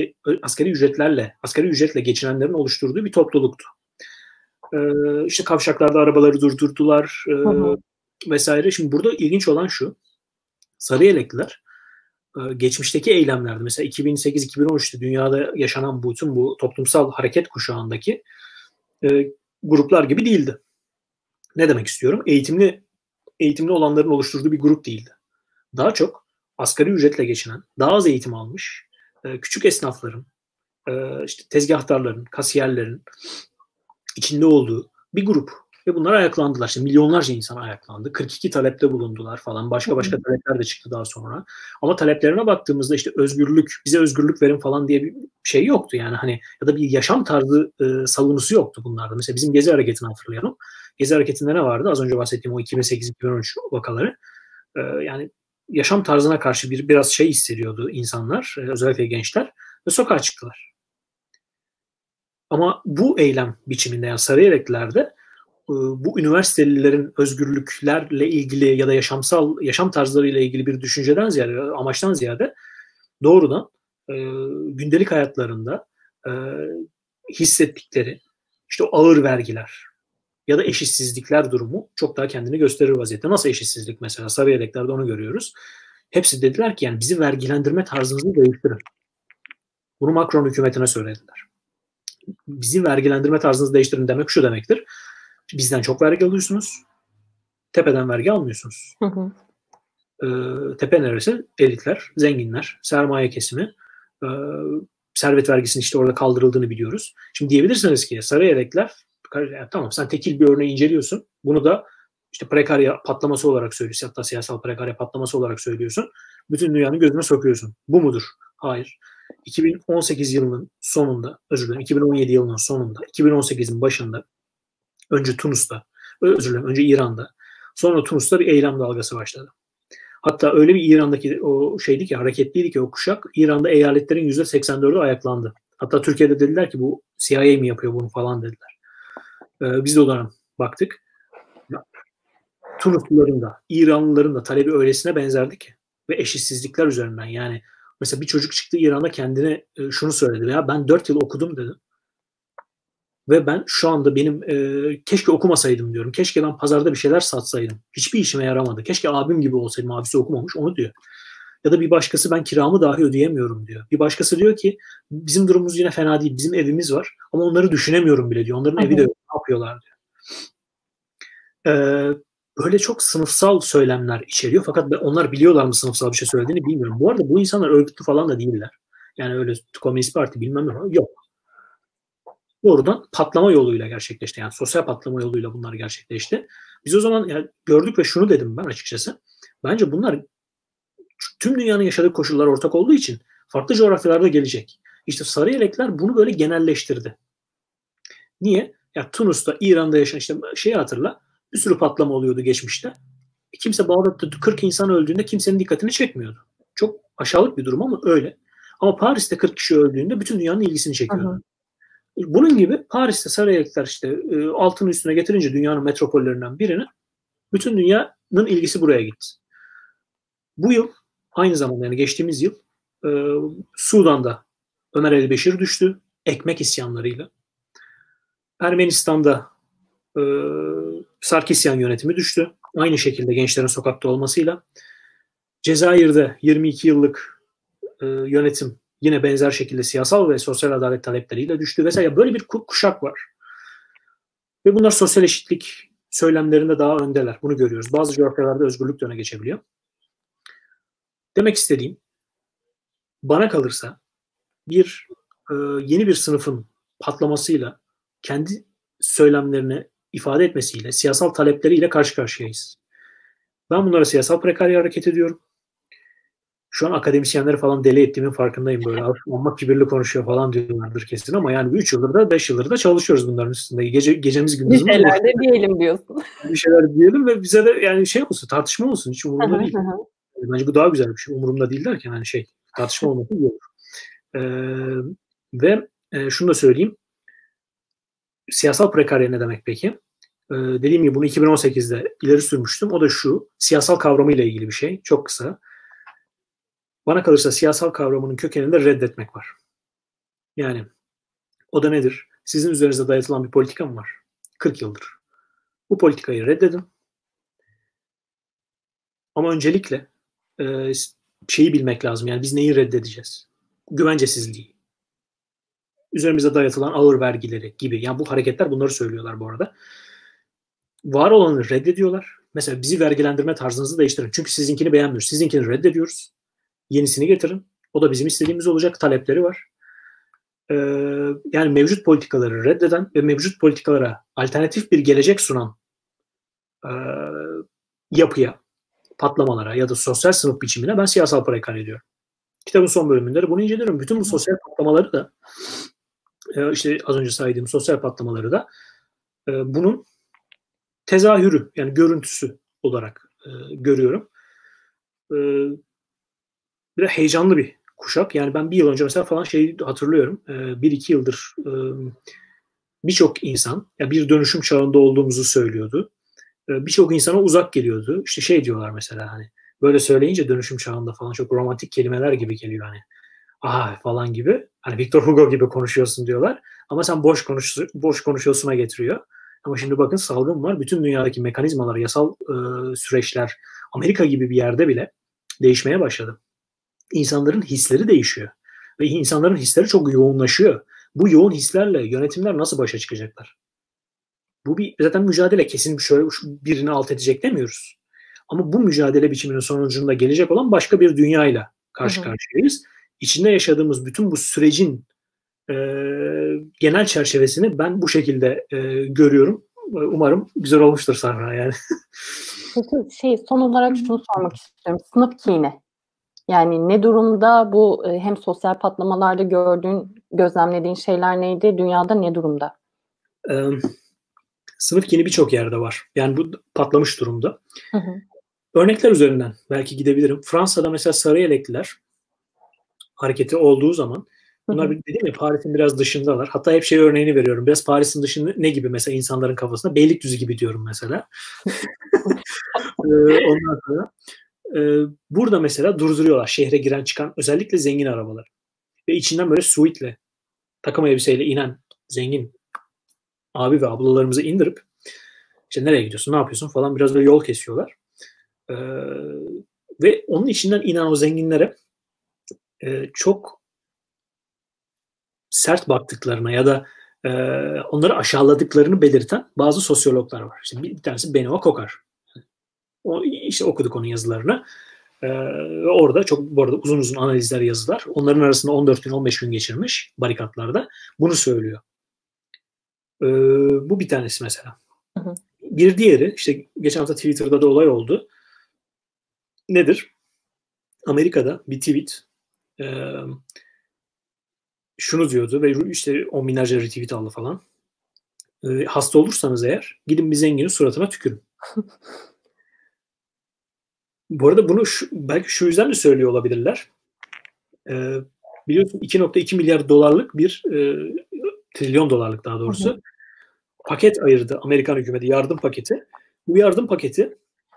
ücretle geçinenlerin oluşturduğu bir topluluktu. İşte kavşaklarda arabaları durdurdular vesaire. Şimdi burada ilginç olan şu: sarı yelekliler geçmişteki eylemlerde, mesela 2008-2013'te dünyada yaşanan bütün bu toplumsal hareket kuşağındaki gruplar gibi değildi. Ne demek istiyorum? Eğitimli olanların oluşturduğu bir grup değildi. Daha çok asgari ücretle geçinen, daha az eğitim almış, küçük esnafların, işte tezgahtarların, kasiyerlerin içinde olduğu bir grup. Ve bunlar ayaklandılar. İşte milyonlarca insan ayaklandı. 42 talepte bulundular falan. Başka talepler de çıktı daha sonra. Ama taleplerine baktığımızda işte özgürlük, bize özgürlük verin falan diye bir şey yoktu. Yani hani, ya da bir yaşam tarzı savunusu yoktu bunlarda. Mesela bizim Gezi Hareketi'ni hatırlayalım. Gezi Hareketi'nde ne vardı? Az önce bahsettiğim o 2008-2013 vakaları. Yani yaşam tarzına karşı biraz şey hissediyordu insanlar, özellikle gençler, ve sokağa çıktılar. Ama bu eylem biçiminde, yani sarı yeleklilerde bu üniversitelilerin özgürlüklerle ilgili ya da yaşam tarzlarıyla ilgili bir düşünceden ziyade, amaçtan ziyade doğrudan gündelik hayatlarında hissettikleri işte o ağır vergiler ya da eşitsizlikler durumu çok daha kendini gösterir vaziyette. Nasıl eşitsizlik mesela? Sarı yeleklerde onu görüyoruz. Hepsi dediler ki yani bizi vergilendirme tarzınızı değiştirin. Bunu Macron hükümetine söylediler. Bizi vergilendirme tarzınızı değiştirin demek şu demektir: bizden çok vergi alıyorsunuz, tepeden vergi almıyorsunuz. Tepe neresi? Elitler, zenginler, sermaye kesimi, servet vergisinin işte orada kaldırıldığını biliyoruz. Şimdi diyebilirsiniz ki sarı yelekler, tamam sen tekil bir örneği inceliyorsun, bunu da işte prekarya patlaması olarak söylüyorsun, hatta siyasal prekarya patlaması olarak söylüyorsun, bütün dünyanın gözüne sokuyorsun. Bu mudur? Hayır. 2018 yılının sonunda, özür dilerim 2017 yılının sonunda, 2018'in başında önce Tunus'ta, önce İran'da, sonra Tunus'ta bir eylem dalgası başladı. Hatta öyle bir İran'daki o şeydi ki, hareketliydi ki o kuşak, İran'da eyaletlerin %84'ü ayaklandı. Hatta Türkiye'de dediler ki bu CIA mi yapıyor bunu falan dediler. Biz de oradan baktık. Tunusluların da, İranlıların da talebi öylesine benzerdi ki ve eşitsizlikler üzerinden, yani mesela bir çocuk çıktı İran'da kendine şunu söyledi: ya ben 4 yıl okudum dedi. Ve ben şu anda keşke okumasaydım diyorum. Keşke ben pazarda bir şeyler satsaydım. Hiçbir işime yaramadı. Keşke abim gibi olsaydım. Abisi okumamış, onu diyor. Ya da bir başkası ben kiramı dahi ödeyemiyorum diyor. Bir başkası diyor ki bizim durumumuz yine fena değil. Bizim evimiz var ama onları düşünemiyorum bile diyor. Onların evi de yok. Ne yapıyorlar diyor. Böyle çok sınıfsal söylemler içeriyor. Fakat onlar biliyorlar mı sınıfsal bir şey söylediğini bilmiyorum. Bu arada bu insanlar örgütlü falan da değiller. Yani öyle Komünist Parti bilmem ne yok. Doğrudan patlama yoluyla gerçekleşti. Yani sosyal patlama yoluyla bunlar gerçekleşti. Biz o zaman yani gördük ve şunu dedim ben açıkçası: bence bunlar tüm dünyanın yaşadığı koşullar ortak olduğu için farklı coğrafyalarda gelecek. İşte sarı yelekler bunu böyle genelleştirdi. Niye? Ya Tunus'ta, İran'da yaşayan, işte şeyi hatırla, bir sürü patlama oluyordu geçmişte. Kimse Bağdat'ta 40 insan öldüğünde kimsenin dikkatini çekmiyordu. Çok aşağılık bir durum ama öyle. Ama Paris'te 40 kişi öldüğünde bütün dünyanın ilgisini çekiyordu. Bunun gibi Paris'te sarı yelekler işte altını üstüne getirince dünyanın metropollerinden birini, bütün dünyanın ilgisi buraya gitti. Bu yıl aynı zamanda, yani geçtiğimiz yıl Sudan'da Ömer el-Beşir düştü ekmek isyanlarıyla. Ermenistan'da Sarkisyan yönetimi düştü. Aynı şekilde gençlerin sokakta olmasıyla. Cezayir'de 22 yıllık yönetim yine benzer şekilde siyasal ve sosyal adalet talepleriyle düştü vesaire. Böyle bir kuşak var. Ve bunlar sosyal eşitlik söylemlerinde daha öndeler. Bunu görüyoruz. Bazı coğrafyalarda özgürlük de öne geçebiliyor. Demek istediğim, bana kalırsa yeni bir sınıfın patlamasıyla, kendi söylemlerini ifade etmesiyle, siyasal talepleriyle karşı karşıyayız. Ben bunlara siyasal prekarya hareket ediyorum. Şu an akademisyenleri falan deli ettiğimin farkındayım böyle. Amma kibirli konuşuyor falan diyorlardır kesin ama yani 3 yıldır da 5 yıldır da çalışıyoruz bunların üstünde. Gecemiz Bir gündüzümüz bu. şeyler de diyelim diyorsun. Bir şeyler diyelim ve bize de yani şey olsun, tartışma olsun. Hiç umurumda değil. Bence bu daha güzel bir şey. Umurumda değil derken hani tartışma olması iyi olur. Ve şunu da söyleyeyim. Siyasal prekarya ne demek peki? Dediğim gibi bunu 2018'de ileri sürmüştüm. O da şu, siyasal kavramıyla ilgili bir şey. Çok kısa. Bana kalırsa siyasal kavramının kökeninde reddetmek var. Yani o da nedir? Sizin üzerinize dayatılan bir politika mı var? 40 yıldır. Bu politikayı reddedin. Ama öncelikle şeyi bilmek lazım. Yani biz neyi reddedeceğiz? Güvencesizliği. Üzerimize dayatılan ağır vergileri gibi. Yani bu hareketler bunları söylüyorlar bu arada. Var olanı reddediyorlar. Mesela bizi vergilendirme tarzınızı değiştirin. Çünkü sizinkini beğenmiyoruz. Sizinkini reddediyoruz. Yenisini getirin. O da bizim istediğimiz olacak. Talepleri var. Yani mevcut politikaları reddeden ve mevcut politikalara alternatif bir gelecek sunan yapıya, patlamalara ya da sosyal sınıf biçimine ben siyasal prekarya diyorum. Kitabın son bölümünde de bunu inceliyorum. Bütün bu sosyal patlamaları da işte az önce saydığım sosyal patlamaları da bunun tezahürü yani görüntüsü olarak görüyorum. Bir de heyecanlı bir kuşak. Yani ben bir yıl önce mesela falan şeyi hatırlıyorum. 1-2 yıldır birçok insan ya bir dönüşüm çağında olduğumuzu söylüyordu. Birçok insana uzak geliyordu. İşte şey diyorlar mesela hani böyle söyleyince dönüşüm çağında falan çok romantik kelimeler gibi geliyor hani. Falan gibi. Hani Victor Hugo gibi konuşuyorsun diyorlar. Ama sen boş konuşuyorsuna getiriyor. Ama şimdi bakın salgın var. Bütün dünyadaki mekanizmalar, yasal süreçler Amerika gibi bir yerde bile değişmeye başladı. İnsanların hisleri değişiyor. Ve insanların hisleri çok yoğunlaşıyor. Bu yoğun hislerle yönetimler nasıl başa çıkacaklar? Bu bir zaten mücadele. Kesin şöyle birini alt edecek demiyoruz. Ama bu mücadele biçiminin sonucunda gelecek olan başka bir dünyayla karşı karşıyayız. İçinde yaşadığımız bütün bu sürecin genel çerçevesini ben bu şekilde görüyorum. Umarım güzel olmuştur Sahra yani. Peki son olarak şunu sormak istiyorum. Sınıf kini. Yani ne durumda bu hem sosyal patlamalarda gözlemlediğin şeyler neydi? Dünyada ne durumda? Sınıf kini birçok yerde var. Yani bu patlamış durumda. Örnekler üzerinden belki gidebilirim. Fransa'da mesela sarı yelekliler hareketi olduğu zaman bunlar dedim ya Paris'in biraz dışındalar. Hatta hep örneğini veriyorum. Biraz Paris'in dışında ne gibi mesela insanların kafasında? Beylikdüzü gibi diyorum mesela. Ondan sonra burada mesela durduruyorlar şehre giren çıkan özellikle zengin arabalar. Ve içinden böyle suite'le takım elbiseyle inen zengin abi ve ablalarımızı indirip işte nereye gidiyorsun, ne yapıyorsun falan biraz böyle yol kesiyorlar. Ve onun içinden inen o zenginlere çok sert baktıklarına ya da onları aşağıladıklarını belirten bazı sosyologlar var. İşte bir tanesi Benoît Coquart. İşte okuduk onun yazılarını. Ve orada çok bu arada uzun uzun analizler yazılar. Onların arasında 14 gün 15 gün geçirmiş barikatlarda. Bunu söylüyor. Bu bir tanesi mesela. Bir diğeri işte geçen hafta Twitter'da da olay oldu. Nedir? Amerika'da bir tweet şunu diyordu ve işte 10 binlerce retweet aldı falan. Hasta olursanız eğer gidin bir zenginin suratına tükürün. Bu arada bunu belki şu yüzden de söylüyor olabilirler. Biliyorsun 2.2 milyar dolarlık bir trilyon dolarlık daha doğrusu paket ayırdı Amerikan hükümeti yardım paketi. Bu yardım paketi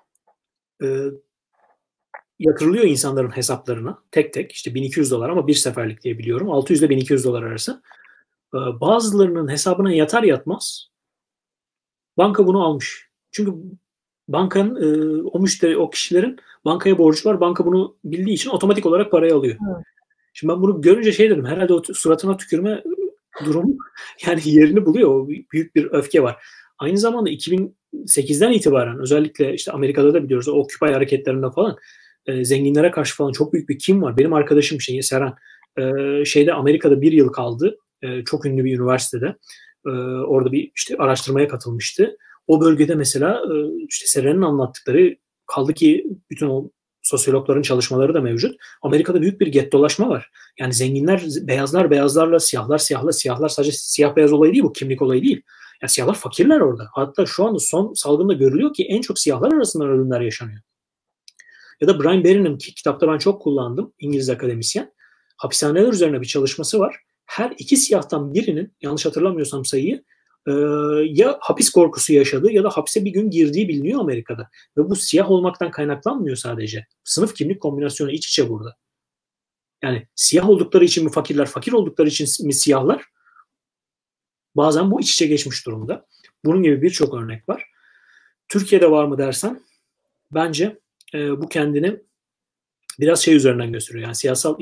yatırılıyor insanların hesaplarına tek tek işte 1200 dolar ama bir seferlik diye biliyorum. 600 ile 1200 dolar arası. Bazılarının hesabına yatar yatmaz banka bunu almış. Çünkü bankanın o kişilerin bankaya borcu var. Banka bunu bildiği için otomatik olarak parayı alıyor. Şimdi ben bunu görünce dedim herhalde o suratına tükürme durumu yani yerini buluyor. O büyük bir öfke var. Aynı zamanda 2008'den itibaren özellikle işte Amerika'da da biliyoruz o Occupy hareketlerinde falan zenginlere karşı falan çok büyük bir kin var. Benim arkadaşım Seren Amerika'da bir yıl kaldı. Çok ünlü bir üniversitede. Orada bir işte araştırmaya katılmıştı. O bölgede mesela işte Seren'in anlattıkları kaldı ki bütün o sosyologların çalışmaları da mevcut. Amerika'da büyük bir gettolaşma var. Yani zenginler beyazlar beyazlarla, siyahlar siyahla, siyahlar sadece siyah beyaz olayı değil, bu kimlik olayı değil. Yani siyahlar fakirler orada. Hatta şu anda son salgında görülüyor ki en çok siyahlar arasında ölümler yaşanıyor. Ya da Brian Barry'nin kitapta ben çok kullandım, İngiliz akademisyen. Hapishaneler üzerine bir çalışması var. Her iki siyahtan birinin, yanlış hatırlamıyorsam sayıyı, ya hapis korkusu yaşadığı ya da hapse bir gün girdiği biliniyor Amerika'da. Ve bu siyah olmaktan kaynaklanmıyor sadece. Sınıf kimlik kombinasyonu iç içe burada. Yani siyah oldukları için mi fakirler, fakir oldukları için mi siyahlar? Bazen bu iç içe geçmiş durumda. Bunun gibi birçok örnek var. Türkiye'de var mı dersen, bence bu kendini biraz şey üzerinden gösteriyor. Yani siyasal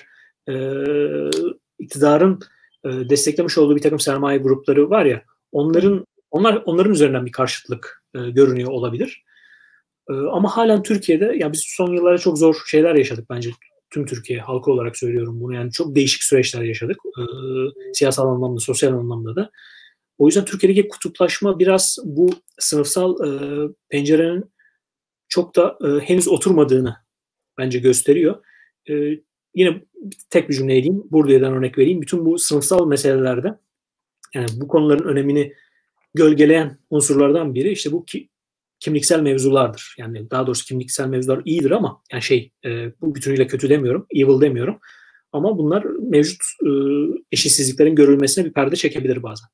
iktidarın desteklemiş olduğu bir takım sermaye grupları var ya, onların üzerinden bir karşıtlık görünüyor olabilir. Ama halen Türkiye'de, yani biz son yıllarda çok zor şeyler yaşadık bence. Tüm Türkiye halkı olarak söylüyorum bunu. Yani çok değişik süreçler yaşadık. Siyasal anlamda, sosyal anlamda da. O yüzden Türkiye'deki kutuplaşma biraz bu sınıfsal pencerenin çok da henüz oturmadığını bence gösteriyor. Yine tek bir cümle edeyim, Bourdieu'dan örnek vereyim. Bütün bu sınıfsal meselelerde, yani bu konuların önemini gölgeleyen unsurlardan biri işte bu kimliksel mevzulardır. Yani daha doğrusu kimliksel mevzular iyidir ama yani bu bütünüyle kötü demiyorum, evil demiyorum. Ama bunlar mevcut eşitsizliklerin görülmesine bir perde çekebilir bazen.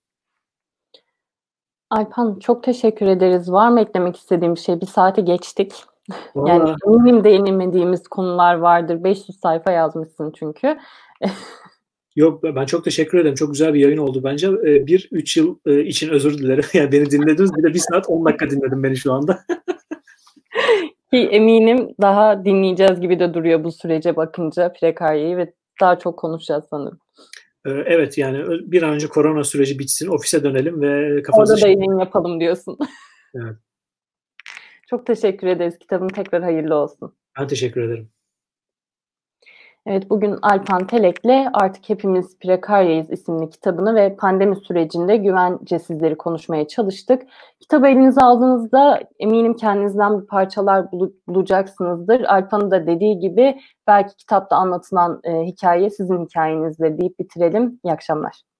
Alpan, çok teşekkür ederiz. Var mı eklemek istediğim bir şey? Bir saate geçtik. Vallahi, yani eminim değinemediğimiz konular vardır. 500 sayfa yazmışsın çünkü. Yok, ben çok teşekkür ederim. Çok güzel bir yayın oldu bence. 3 yıl için özür dilerim. Yani beni dinlediniz. Bir de 1 saat 10 dakika dinledim beni şu anda. Ki eminim daha dinleyeceğiz gibi de duruyor bu sürece bakınca Prekarya'yı ve daha çok konuşacağız sanırım. Evet, yani bir an önce korona süreci bitsin, ofise dönelim ve kafamızı... Orada da yayın yapalım diyorsun. Evet. Çok teşekkür ederiz. Kitabın tekrar hayırlı olsun. Ben teşekkür ederim. Evet, bugün Alpan Telek'le Artık Hepimiz Prekaryayız isimli kitabını ve pandemi sürecinde güvencesizleri konuşmaya çalıştık. Kitabı elinize aldığınızda eminim kendinizden bir parçalar bulacaksınızdır. Alpan'ın da dediği gibi belki kitapta anlatılan hikaye sizin hikayenizle deyip bitirelim. İyi akşamlar.